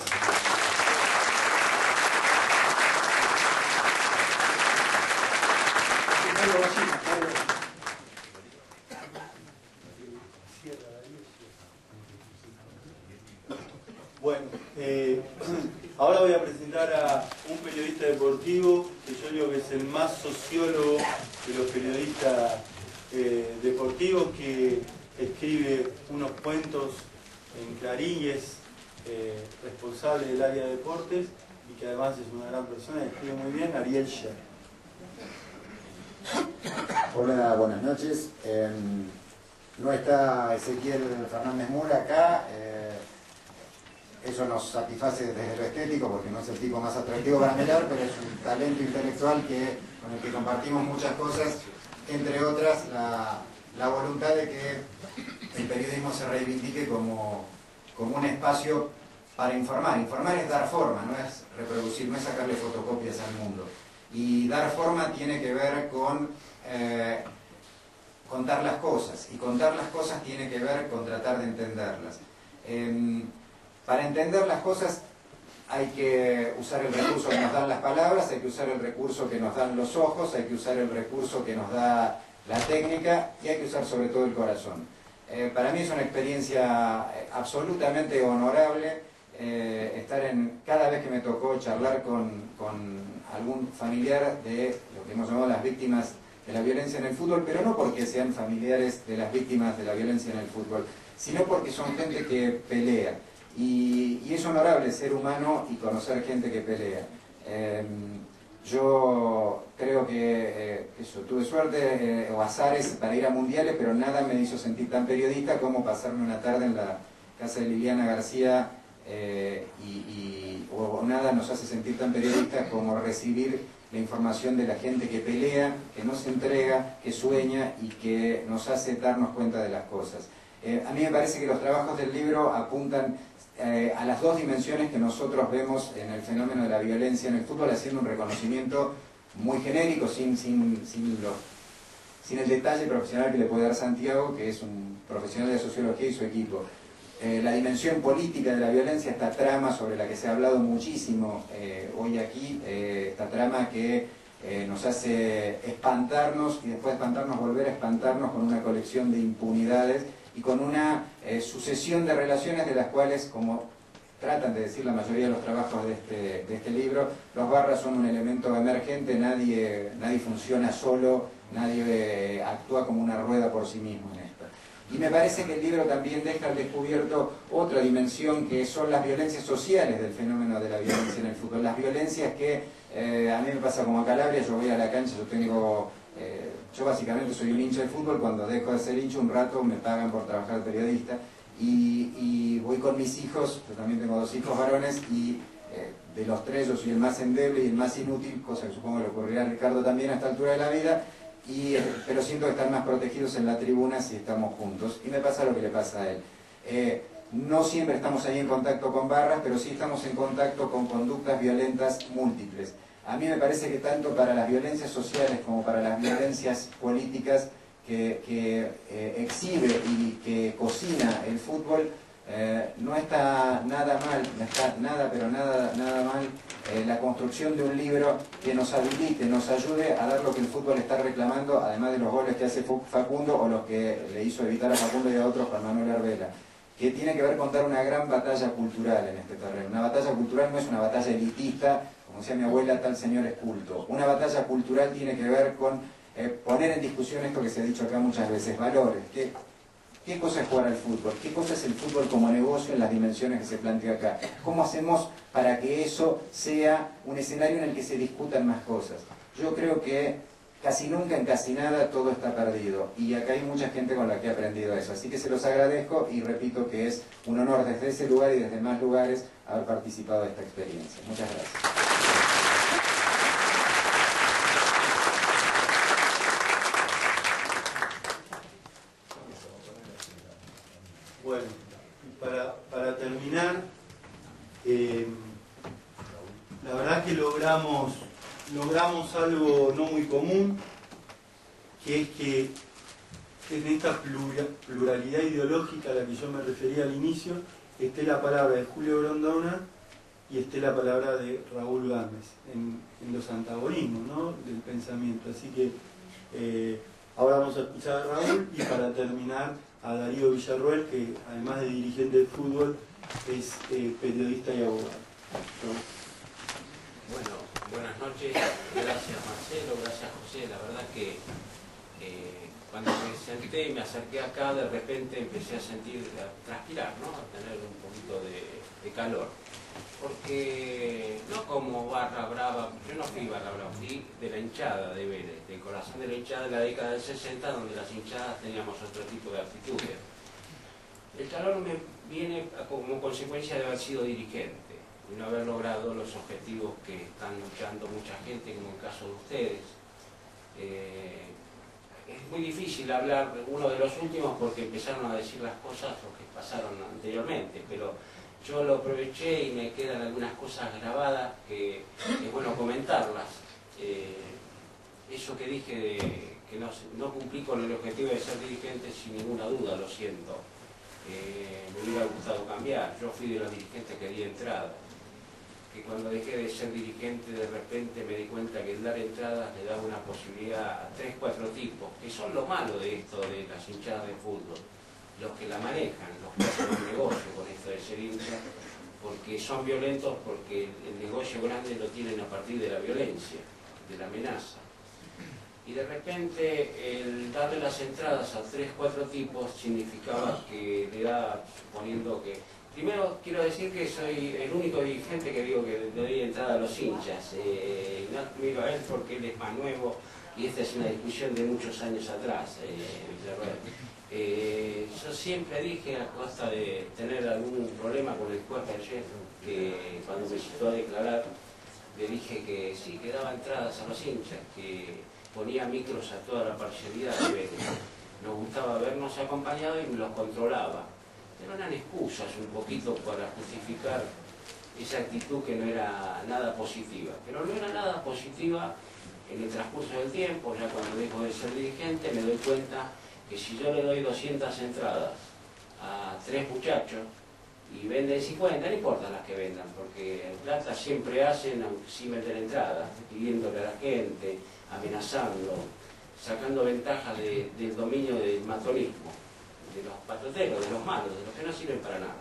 Bueno, ahora voy a presentar a un periodista deportivo que yo digo que es el más sociólogo de los periodistas deportivos, que escribe unos cuentos en Clarín y es responsable del área de deportes, y que además es una gran persona y escribe muy bien, Ariel Sher. Hola, buenas noches. No está Ezequiel Fernández Mura acá. Eso nos satisface desde lo estético, porque no es el tipo más atractivo para mirar, pero es un talento intelectual con el que compartimos muchas cosas, entre otras la voluntad de que el periodismo se reivindique como como un espacio para informar. Informar es dar forma, no es reproducir, no es sacarle fotocopias al mundo. Y dar forma tiene que ver con contar las cosas, y contar las cosas tiene que ver con tratar de entenderlas. Para entender las cosas hay que usar el recurso que nos dan las palabras, hay que usar el recurso que nos dan los ojos, hay que usar el recurso que nos da la técnica y hay que usar sobre todo el corazón. Para mí es una experiencia absolutamente honorable estar cada vez que me tocó charlar con algún familiar de lo que hemos llamado las víctimas de la violencia en el fútbol, pero no porque sean familiares de las víctimas de la violencia en el fútbol, sino porque son gente que pelea. Y es honorable ser humano y conocer gente que pelea. Yo creo que tuve suerte o azares para ir a mundiales, pero nada me hizo sentir tan periodista como pasarme una tarde en la casa de Liliana García o nada nos hace sentir tan periodistas como recibir la información de la gente que pelea, que no se entrega, que sueña y que nos hace darnos cuenta de las cosas. A mí me parece que los trabajos del libro apuntan a las dos dimensiones que nosotros vemos en el fenómeno de la violencia en el fútbol, haciendo un reconocimiento muy genérico, sin el detalle profesional que le puede dar Santiago, que es un profesional de sociología y su equipo. La dimensión política de la violencia, esta trama sobre la que se ha hablado muchísimo hoy aquí, esta trama que nos hace espantarnos y después de espantarnos volver a espantarnos con una colección de impunidades y con una sucesión de relaciones de las cuales, como tratan de decir la mayoría de los trabajos de este libro, los barras son un elemento emergente, nadie funciona solo, nadie actúa como una rueda por sí mismo en esto. Y me parece que el libro también deja al descubierto otra dimensión que son las violencias sociales del fenómeno de la violencia en el fútbol. Las violencias que a mí me pasa como a Calabria, yo voy a la cancha, yo básicamente soy un hincha de fútbol, cuando dejo de ser hincha un rato me pagan por trabajar de periodista y voy con mis hijos, yo también tengo 2 hijos varones y de los 3 yo soy el más endeble y el más inútil, cosa que supongo le ocurrirá a Ricardo también a esta altura de la vida, pero siento que están más protegidos en la tribuna si estamos juntos y me pasa lo que le pasa a él. No siempre estamos ahí en contacto con barras, pero sí estamos en contacto con conductas violentas múltiples. A mí me parece que tanto para las violencias sociales como para las violencias políticas que exhibe y que cocina el fútbol, no está nada mal, no está nada mal la construcción de un libro que nos habilite, nos ayude a dar lo que el fútbol está reclamando, además de los goles que hace Facundo o los que le hizo evitar a Facundo y a otros Juan Manuel Arbela, que tiene que ver con dar una gran batalla cultural en este terreno. Una batalla cultural no es una batalla elitista, como decía mi abuela, tal señor es culto. Una batalla cultural tiene que ver con poner en discusión esto que se ha dicho acá muchas veces, valores. ¿Qué cosa es jugar al fútbol? ¿Qué cosa es el fútbol como negocio en las dimensiones que se plantea acá? ¿Cómo hacemos para que eso sea un escenario en el que se discutan más cosas? Yo creo que casi nunca en casi nada todo está perdido y acá hay mucha gente con la que he aprendido eso. Así que se los agradezco y repito que es un honor desde ese lugar y desde más lugares haber participado de esta experiencia. Muchas gracias. Bueno, para terminar, la verdad que logramos algo no muy común, que es que en esta pluralidad ideológica a la que yo me refería al inicio, esté la palabra de Julio Grondona y esté la palabra de Raúl Gámez, en los antagonismos, ¿no?, del pensamiento. Así que ahora vamos a escuchar a Raúl y para terminar a Darío Villarroel, que además de dirigente de fútbol es periodista y abogado. Bueno, buenas noches, gracias Marcelo, gracias José. La verdad que cuando me senté y me acerqué acá, de repente empecé a transpirar, ¿no?, a tener un poquito de calor. Porque no como barra brava, yo no fui barra brava, fui de la hinchada de Vélez, del corazón de la hinchada de la década del 60, donde las hinchadas teníamos otro tipo de actitudes. El calor me viene como consecuencia de haber sido dirigente y no haber logrado los objetivos que están luchando mucha gente, como el caso de ustedes. es muy difícil hablar uno de los últimos porque empezaron a decir las cosas que pasaron anteriormente, pero yo lo aproveché y me quedan algunas cosas grabadas que es bueno comentarlas. Eso que dije de que no cumplí con el objetivo de ser dirigente, sin ninguna duda, lo siento. Me hubiera gustado cambiar. Yo fui de los dirigentes que di entrada. Que cuando dejé de ser dirigente, de repente me di cuenta que el dar entradas le daba una posibilidad a 3, 4 tipos, que son lo malo de esto de las hinchadas de fútbol, los que la manejan, los que hacen un negocio con esto de ser hincha, porque son violentos, porque el negocio grande lo tienen a partir de la violencia, de la amenaza. Y de repente el darle las entradas a 3, 4 tipos significaba que le da, suponiendo que... Primero quiero decir que soy el único dirigente que digo que le doy entrada a los hinchas. No miro a él porque él es más nuevo y esta es una discusión de muchos años atrás. Yo siempre dije, a costa de tener algún problema con el juez Berger, que cuando me citó a declarar, le dije que sí, que daba entradas a los hinchas, que ponía micros a toda la parcialidad de Vélez. Nos gustaba vernos acompañados y los controlaba. Pero eran excusas un poquito para justificar esa actitud que no era nada positiva. Pero no era nada positiva en el transcurso del tiempo. Ya cuando dejo de ser dirigente me doy cuenta que si yo le doy 200 entradas a 3 muchachos y venden 50, no importa las que vendan, porque en plata siempre hacen sin vender entradas, pidiéndole a la gente, amenazando, sacando ventaja del dominio del matonismo, de los patoteros, de los malos, de los que no sirven para nada.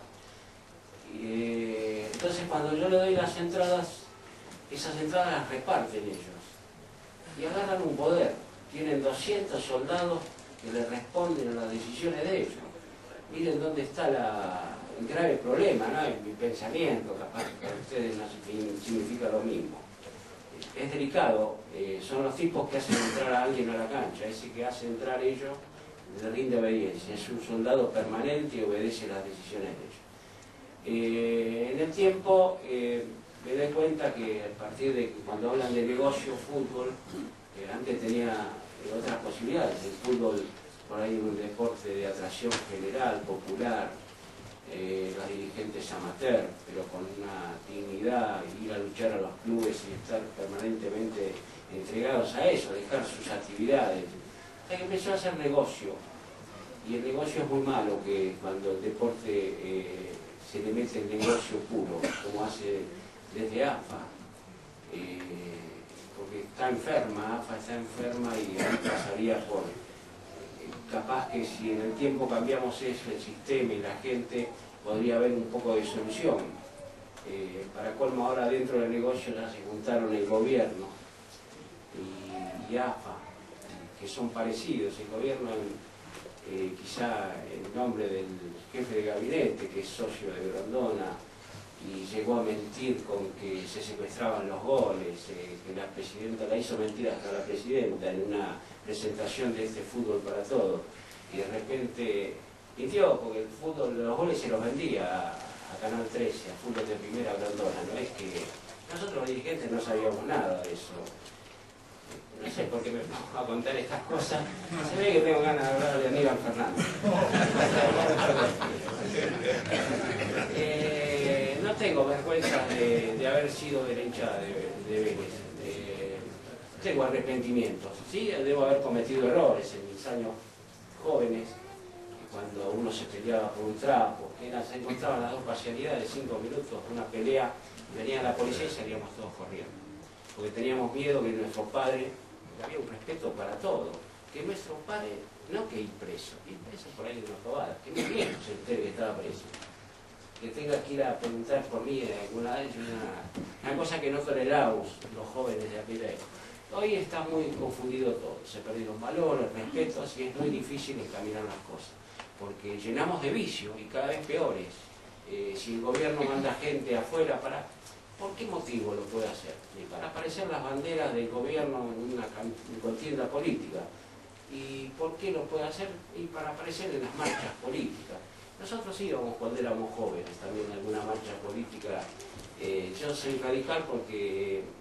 Entonces cuando yo le doy las entradas, esas entradas las reparten ellos y agarran un poder. Tienen 200 soldados que le responden a las decisiones de ellos. Miren dónde está el grave problema, ¿no? En mi pensamiento, capaz que para ustedes no significa lo mismo. Es delicado, son los tipos que hacen entrar a alguien a la cancha. Ese que hace entrar ellos le rinde obediencia, es un soldado permanente y obedece las decisiones de ellos. En el tiempo me doy cuenta que a partir de cuando hablan de negocio, fútbol, antes tenía otras posibilidades. El fútbol por ahí un deporte de atracción general, popular, los dirigentes amateur, pero con una dignidad, ir a luchar a los clubes y estar permanentemente entregados a eso, dejar sus actividades. Hasta que empezó a hacer negocio, y el negocio es muy malo, que cuando el deporte se le mete el negocio puro, como hace desde AFA, porque está enferma, AFA está enferma y pasaría por... Capaz que si en el tiempo cambiamos eso, el sistema y la gente, podría haber un poco de solución. Para colmo ahora dentro del negocio ya se juntaron el gobierno y AFA, que son parecidos. El gobierno, quizá en nombre del jefe de gabinete, que es socio de Grondona, y llegó a mentir con que se secuestraban los goles, que la presidenta la hizo mentir hasta la presidenta en una presentación de este fútbol para todos, y de repente mintió porque el fútbol, los goles se los vendía a Canal 13, a fútbol de primera Grondona. No es que nosotros los dirigentes no sabíamos nada de eso. No sé por qué me pongo a contar estas cosas. Se ve que tengo ganas de hablar de Aníbal Fernández. No tengo vergüenza de haber sido de la hinchada de Vélez. Tengo arrepentimientos. Sí, debo haber cometido errores en mis años jóvenes, cuando uno se peleaba por un trapo, que se encontraban las dos parcialidades, 5 minutos, una pelea, venía la policía y salíamos todos corriendo. Porque teníamos miedo que nuestro padre, había un respeto para todo, que nuestro padre, no que ir preso por ahí de una robada, que mi viejo se entere que estaba preso, que tenga que ir a preguntar por mí alguna vez, una cosa que no toleramos los jóvenes de aquella época. Hoy está muy confundido todo, se perdieron valores, respetos, y es muy difícil encaminar las cosas, porque llenamos de vicio y cada vez peores. Si el gobierno manda gente afuera ¿por qué motivo lo puede hacer? Y para aparecer las banderas del gobierno en una contienda política. ¿Y por qué lo puede hacer? Y para aparecer en las marchas políticas. Nosotros íbamos cuando éramos jóvenes también en alguna marcha política. Yo soy radical porque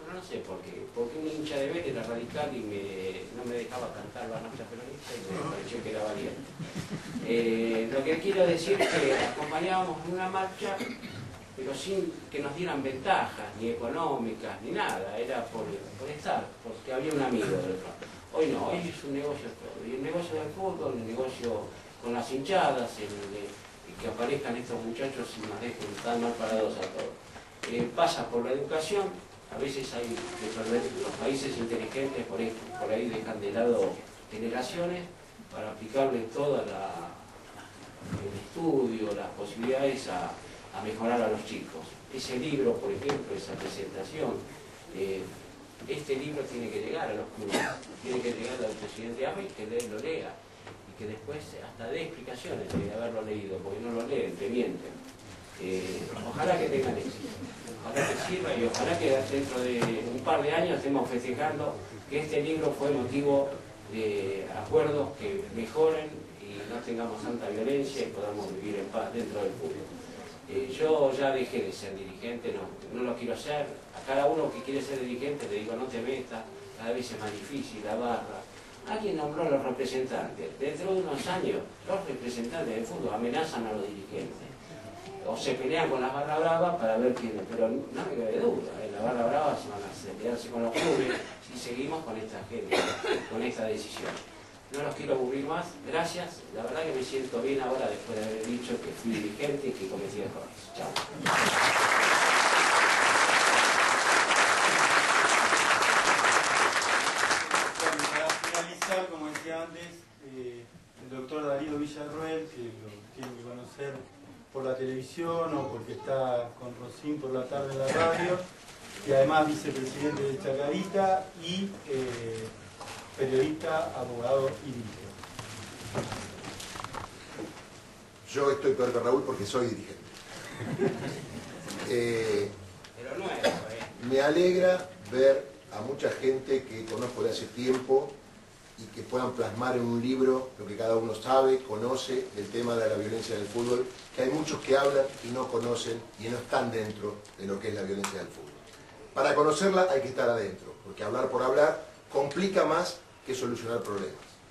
no sé por qué. Porque un hincha de Vélez era radical y no me dejaba cantar la marcha peronista y me pareció que era valiente. Lo que quiero decir es que acompañábamos en una marcha, pero sin que nos dieran ventajas, ni económicas, ni nada. Era por estar, porque había un amigo del otro. Hoy no, hoy es un negocio todo. Y el negocio del fútbol, el negocio con las hinchadas, que aparezcan estos muchachos y nos dejen tan mal parados a todos. Pasa por la educación, a veces hay los países inteligentes por ahí dejan de lado generaciones para aplicarle todo el estudio, las posibilidades a mejorar a los chicos. Ese libro, por ejemplo, esa presentación, este libro tiene que llegar a los clubes, tiene que llegar al presidente AME y que él lo lea, y que después hasta dé explicaciones de haberlo leído, porque no lo leen, te mienten. Ojalá que tengan éxito, ojalá que sirva y ojalá que dentro de un par de años estemos festejando que este libro fue motivo de acuerdos que mejoren y no tengamos tanta violencia y podamos vivir en paz dentro del fútbol. Yo ya dejé de ser dirigente, no lo quiero ser. A cada uno que quiere ser dirigente le digo no te metas, cada vez es más difícil, la barra. Alguien nombró a los representantes. Dentro de unos años los representantes del fútbol amenazan a los dirigentes. O se pelean con las barras bravas para ver quién es, pero no me cabe duda, las barras bravas van a pelearse con los clubes si seguimos con esta gente, con esta decisión. No los quiero aburrir más, gracias, la verdad que me siento bien ahora después de haber dicho que fui dirigente y que cometí errores. Chao. Para finalizar, como decía antes, el doctor Darío Villarroel, que lo tienen que conocer por la televisión o porque está con Rosín por la tarde en la radio, y además vicepresidente de Chacarita y periodista, abogado y dirigente. Yo estoy peor que Raúl porque soy dirigente. Pero no es eso, Me alegra ver a mucha gente que conozco de hace tiempo y que puedan plasmar en un libro lo que cada uno sabe, conoce del tema de la violencia del fútbol, que hay muchos que hablan y no conocen y no están dentro de lo que es la violencia del fútbol. Para conocerla hay que estar adentro, porque hablar por hablar complica más que solucionar problemas.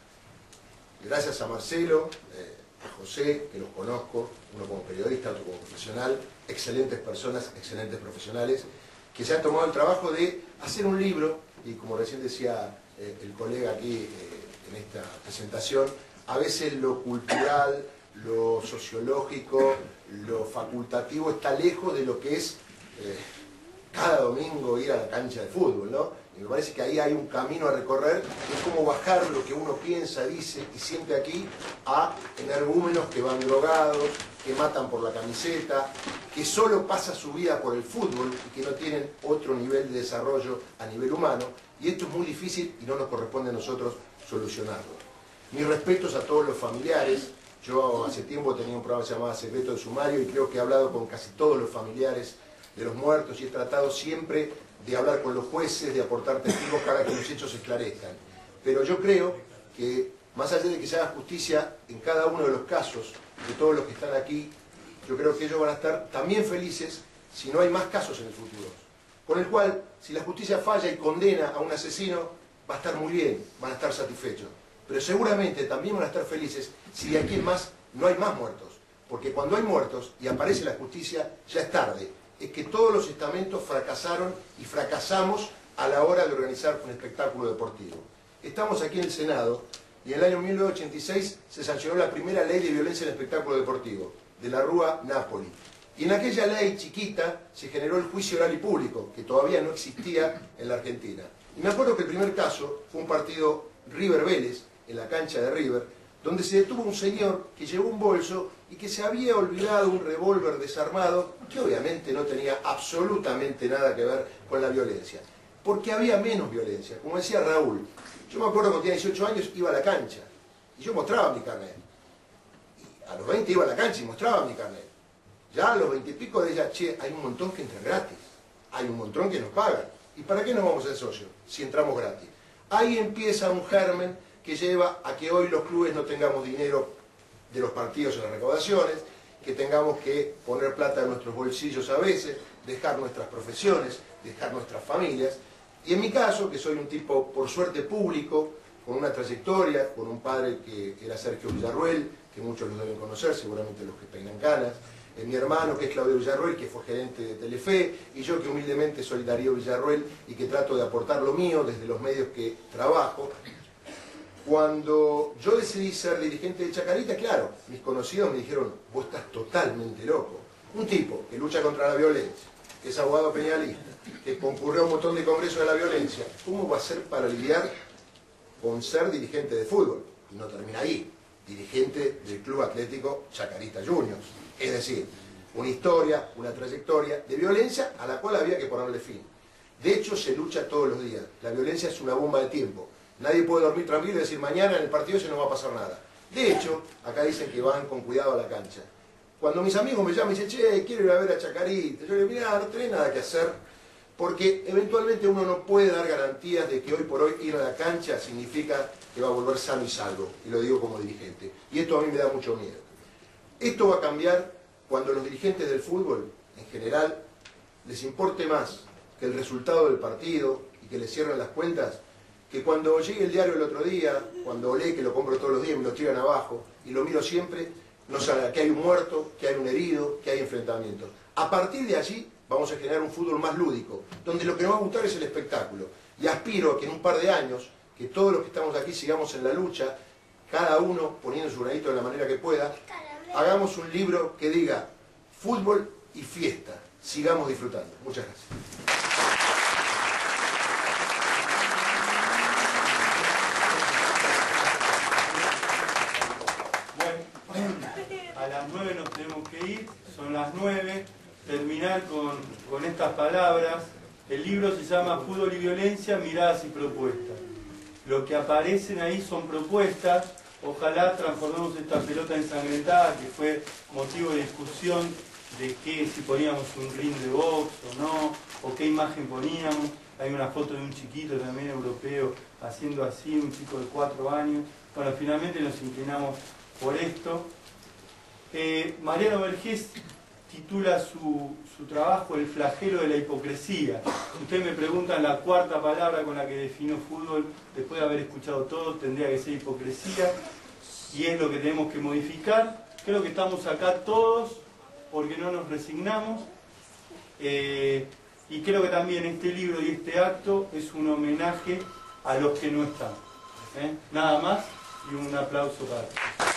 Gracias a Marcelo, a José, que los conozco, uno como periodista, otro como profesional, excelentes personas, excelentes profesionales, que se han tomado el trabajo de hacer un libro, y como recién decía el colega aquí en esta presentación, a veces lo cultural, lo sociológico, lo facultativo está lejos de lo que es cada domingo ir a la cancha de fútbol, ¿no? Y me parece que ahí hay un camino a recorrer, es como bajar lo que uno piensa, dice y siente aquí a energúmenos que van drogados, que matan por la camiseta, que solo pasa su vida por el fútbol y que no tienen otro nivel de desarrollo a nivel humano. Y esto es muy difícil y no nos corresponde a nosotros solucionarlo. Mis respetos a todos los familiares. Yo hace tiempo tenía un programa que se llamaba Secreto de Sumario y creo que he hablado con casi todos los familiares de los muertos y he tratado siempre de hablar con los jueces, de aportar testigos para que los hechos se esclarezcan. Pero yo creo que, más allá de que se haga justicia en cada uno de los casos de todos los que están aquí, yo creo que ellos van a estar también felices si no hay más casos en el futuro. Con el cual, si la justicia falla y condena a un asesino, va a estar muy bien, van a estar satisfechos. Pero seguramente también van a estar felices si de aquí en más no hay más muertos. Porque cuando hay muertos y aparece la justicia, ya es tarde. Es que todos los estamentos fracasaron y fracasamos a la hora de organizar un espectáculo deportivo. Estamos aquí en el Senado y en el año 1986 se sancionó la primera ley de violencia en el espectáculo deportivo, de la Rúa Napoli. Y en aquella ley chiquita se generó el juicio oral y público, que todavía no existía en la Argentina. Y me acuerdo que el primer caso fue un partido River-Vélez, en la cancha de River, donde se detuvo un señor que llevó un bolso y que se había olvidado un revólver desarmado, que obviamente no tenía absolutamente nada que ver con la violencia, porque había menos violencia. Como decía Raúl, yo me acuerdo cuando tenía 18 años iba a la cancha, y yo mostraba mi carnet. Y a los 20 iba a la cancha y mostraba mi carnet. Ya a los 20 y pico decía, che, hay un montón que entra gratis, hay un montón que nos pagan. ¿Y para qué nos vamos a ser socios si entramos gratis? Ahí empieza un germen que lleva a que hoy los clubes no tengamos dinero de los partidos en las recaudaciones, que tengamos que poner plata en nuestros bolsillos a veces, dejar nuestras profesiones, dejar nuestras familias. Y en mi caso, que soy un tipo, por suerte, público, con una trayectoria, con un padre que era Sergio Villarruel, que muchos lo deben conocer, seguramente los que peinan canas, mi hermano, que es Claudio Villarruel, que fue gerente de Telefe, y yo, que humildemente soy Darío Villarruel y que trato de aportar lo mío desde los medios que trabajo. Cuando yo decidí ser dirigente de Chacarita, claro, mis conocidos me dijeron, vos estás totalmente loco. Un tipo que lucha contra la violencia, que es abogado penalista, que concurrió a un montón de congresos de la violencia, ¿cómo va a ser para lidiar con ser dirigente de fútbol? Y no termina ahí, dirigente del Club Atlético Chacarita Juniors. Es decir, una historia, una trayectoria de violencia a la cual había que ponerle fin. De hecho, se lucha todos los días. La violencia es una bomba de tiempo. Nadie puede dormir tranquilo y decir, mañana en el partido se no va a pasar nada. De hecho, acá dicen que van con cuidado a la cancha. Cuando mis amigos me llaman y dicen, che, quiero ir a ver a Chacarita, yo le digo, mirá, no tenés nada que hacer, porque eventualmente uno no puede dar garantías de que hoy por hoy ir a la cancha significa que va a volver sano y salvo, y lo digo como dirigente. Y esto a mí me da mucho miedo. Esto va a cambiar cuando los dirigentes del fútbol, en general, les importe más que el resultado del partido y que les cierren las cuentas, que cuando llegue el diario el otro día, cuando lee, que lo compro todos los días, me lo tiran abajo y lo miro siempre, no salga que hay un muerto, que hay un herido, que hay enfrentamientos. A partir de allí vamos a generar un fútbol más lúdico, donde lo que nos va a gustar es el espectáculo. Y aspiro a que en un par de años, que todos los que estamos aquí sigamos en la lucha, cada uno poniendo su granito de la manera que pueda, hagamos un libro que diga fútbol y fiesta. Sigamos disfrutando. Muchas gracias. A las 9 nos tenemos que ir, son las 9, terminar con estas palabras. El libro se llama Fútbol y Violencia, Miradas y Propuestas. Lo que aparecen ahí son propuestas, ojalá transformemos esta pelota ensangrentada que fue motivo de discusión de que si poníamos un ring de box o no, o qué imagen poníamos. Hay una foto de un chiquito también europeo haciendo así, un chico de 4 años. Bueno, finalmente nos inclinamos por esto. Mariano Vergés titula su trabajo El flagelo de la hipocresía. Ustedes me preguntan la cuarta palabra con la que defino fútbol, después de haber escuchado todo, tendría que ser hipocresía, y es lo que tenemos que modificar. Creo que estamos acá todos porque no nos resignamos, y creo que también este libro y este acto es un homenaje a los que no están. Nada más, y un aplauso para todos.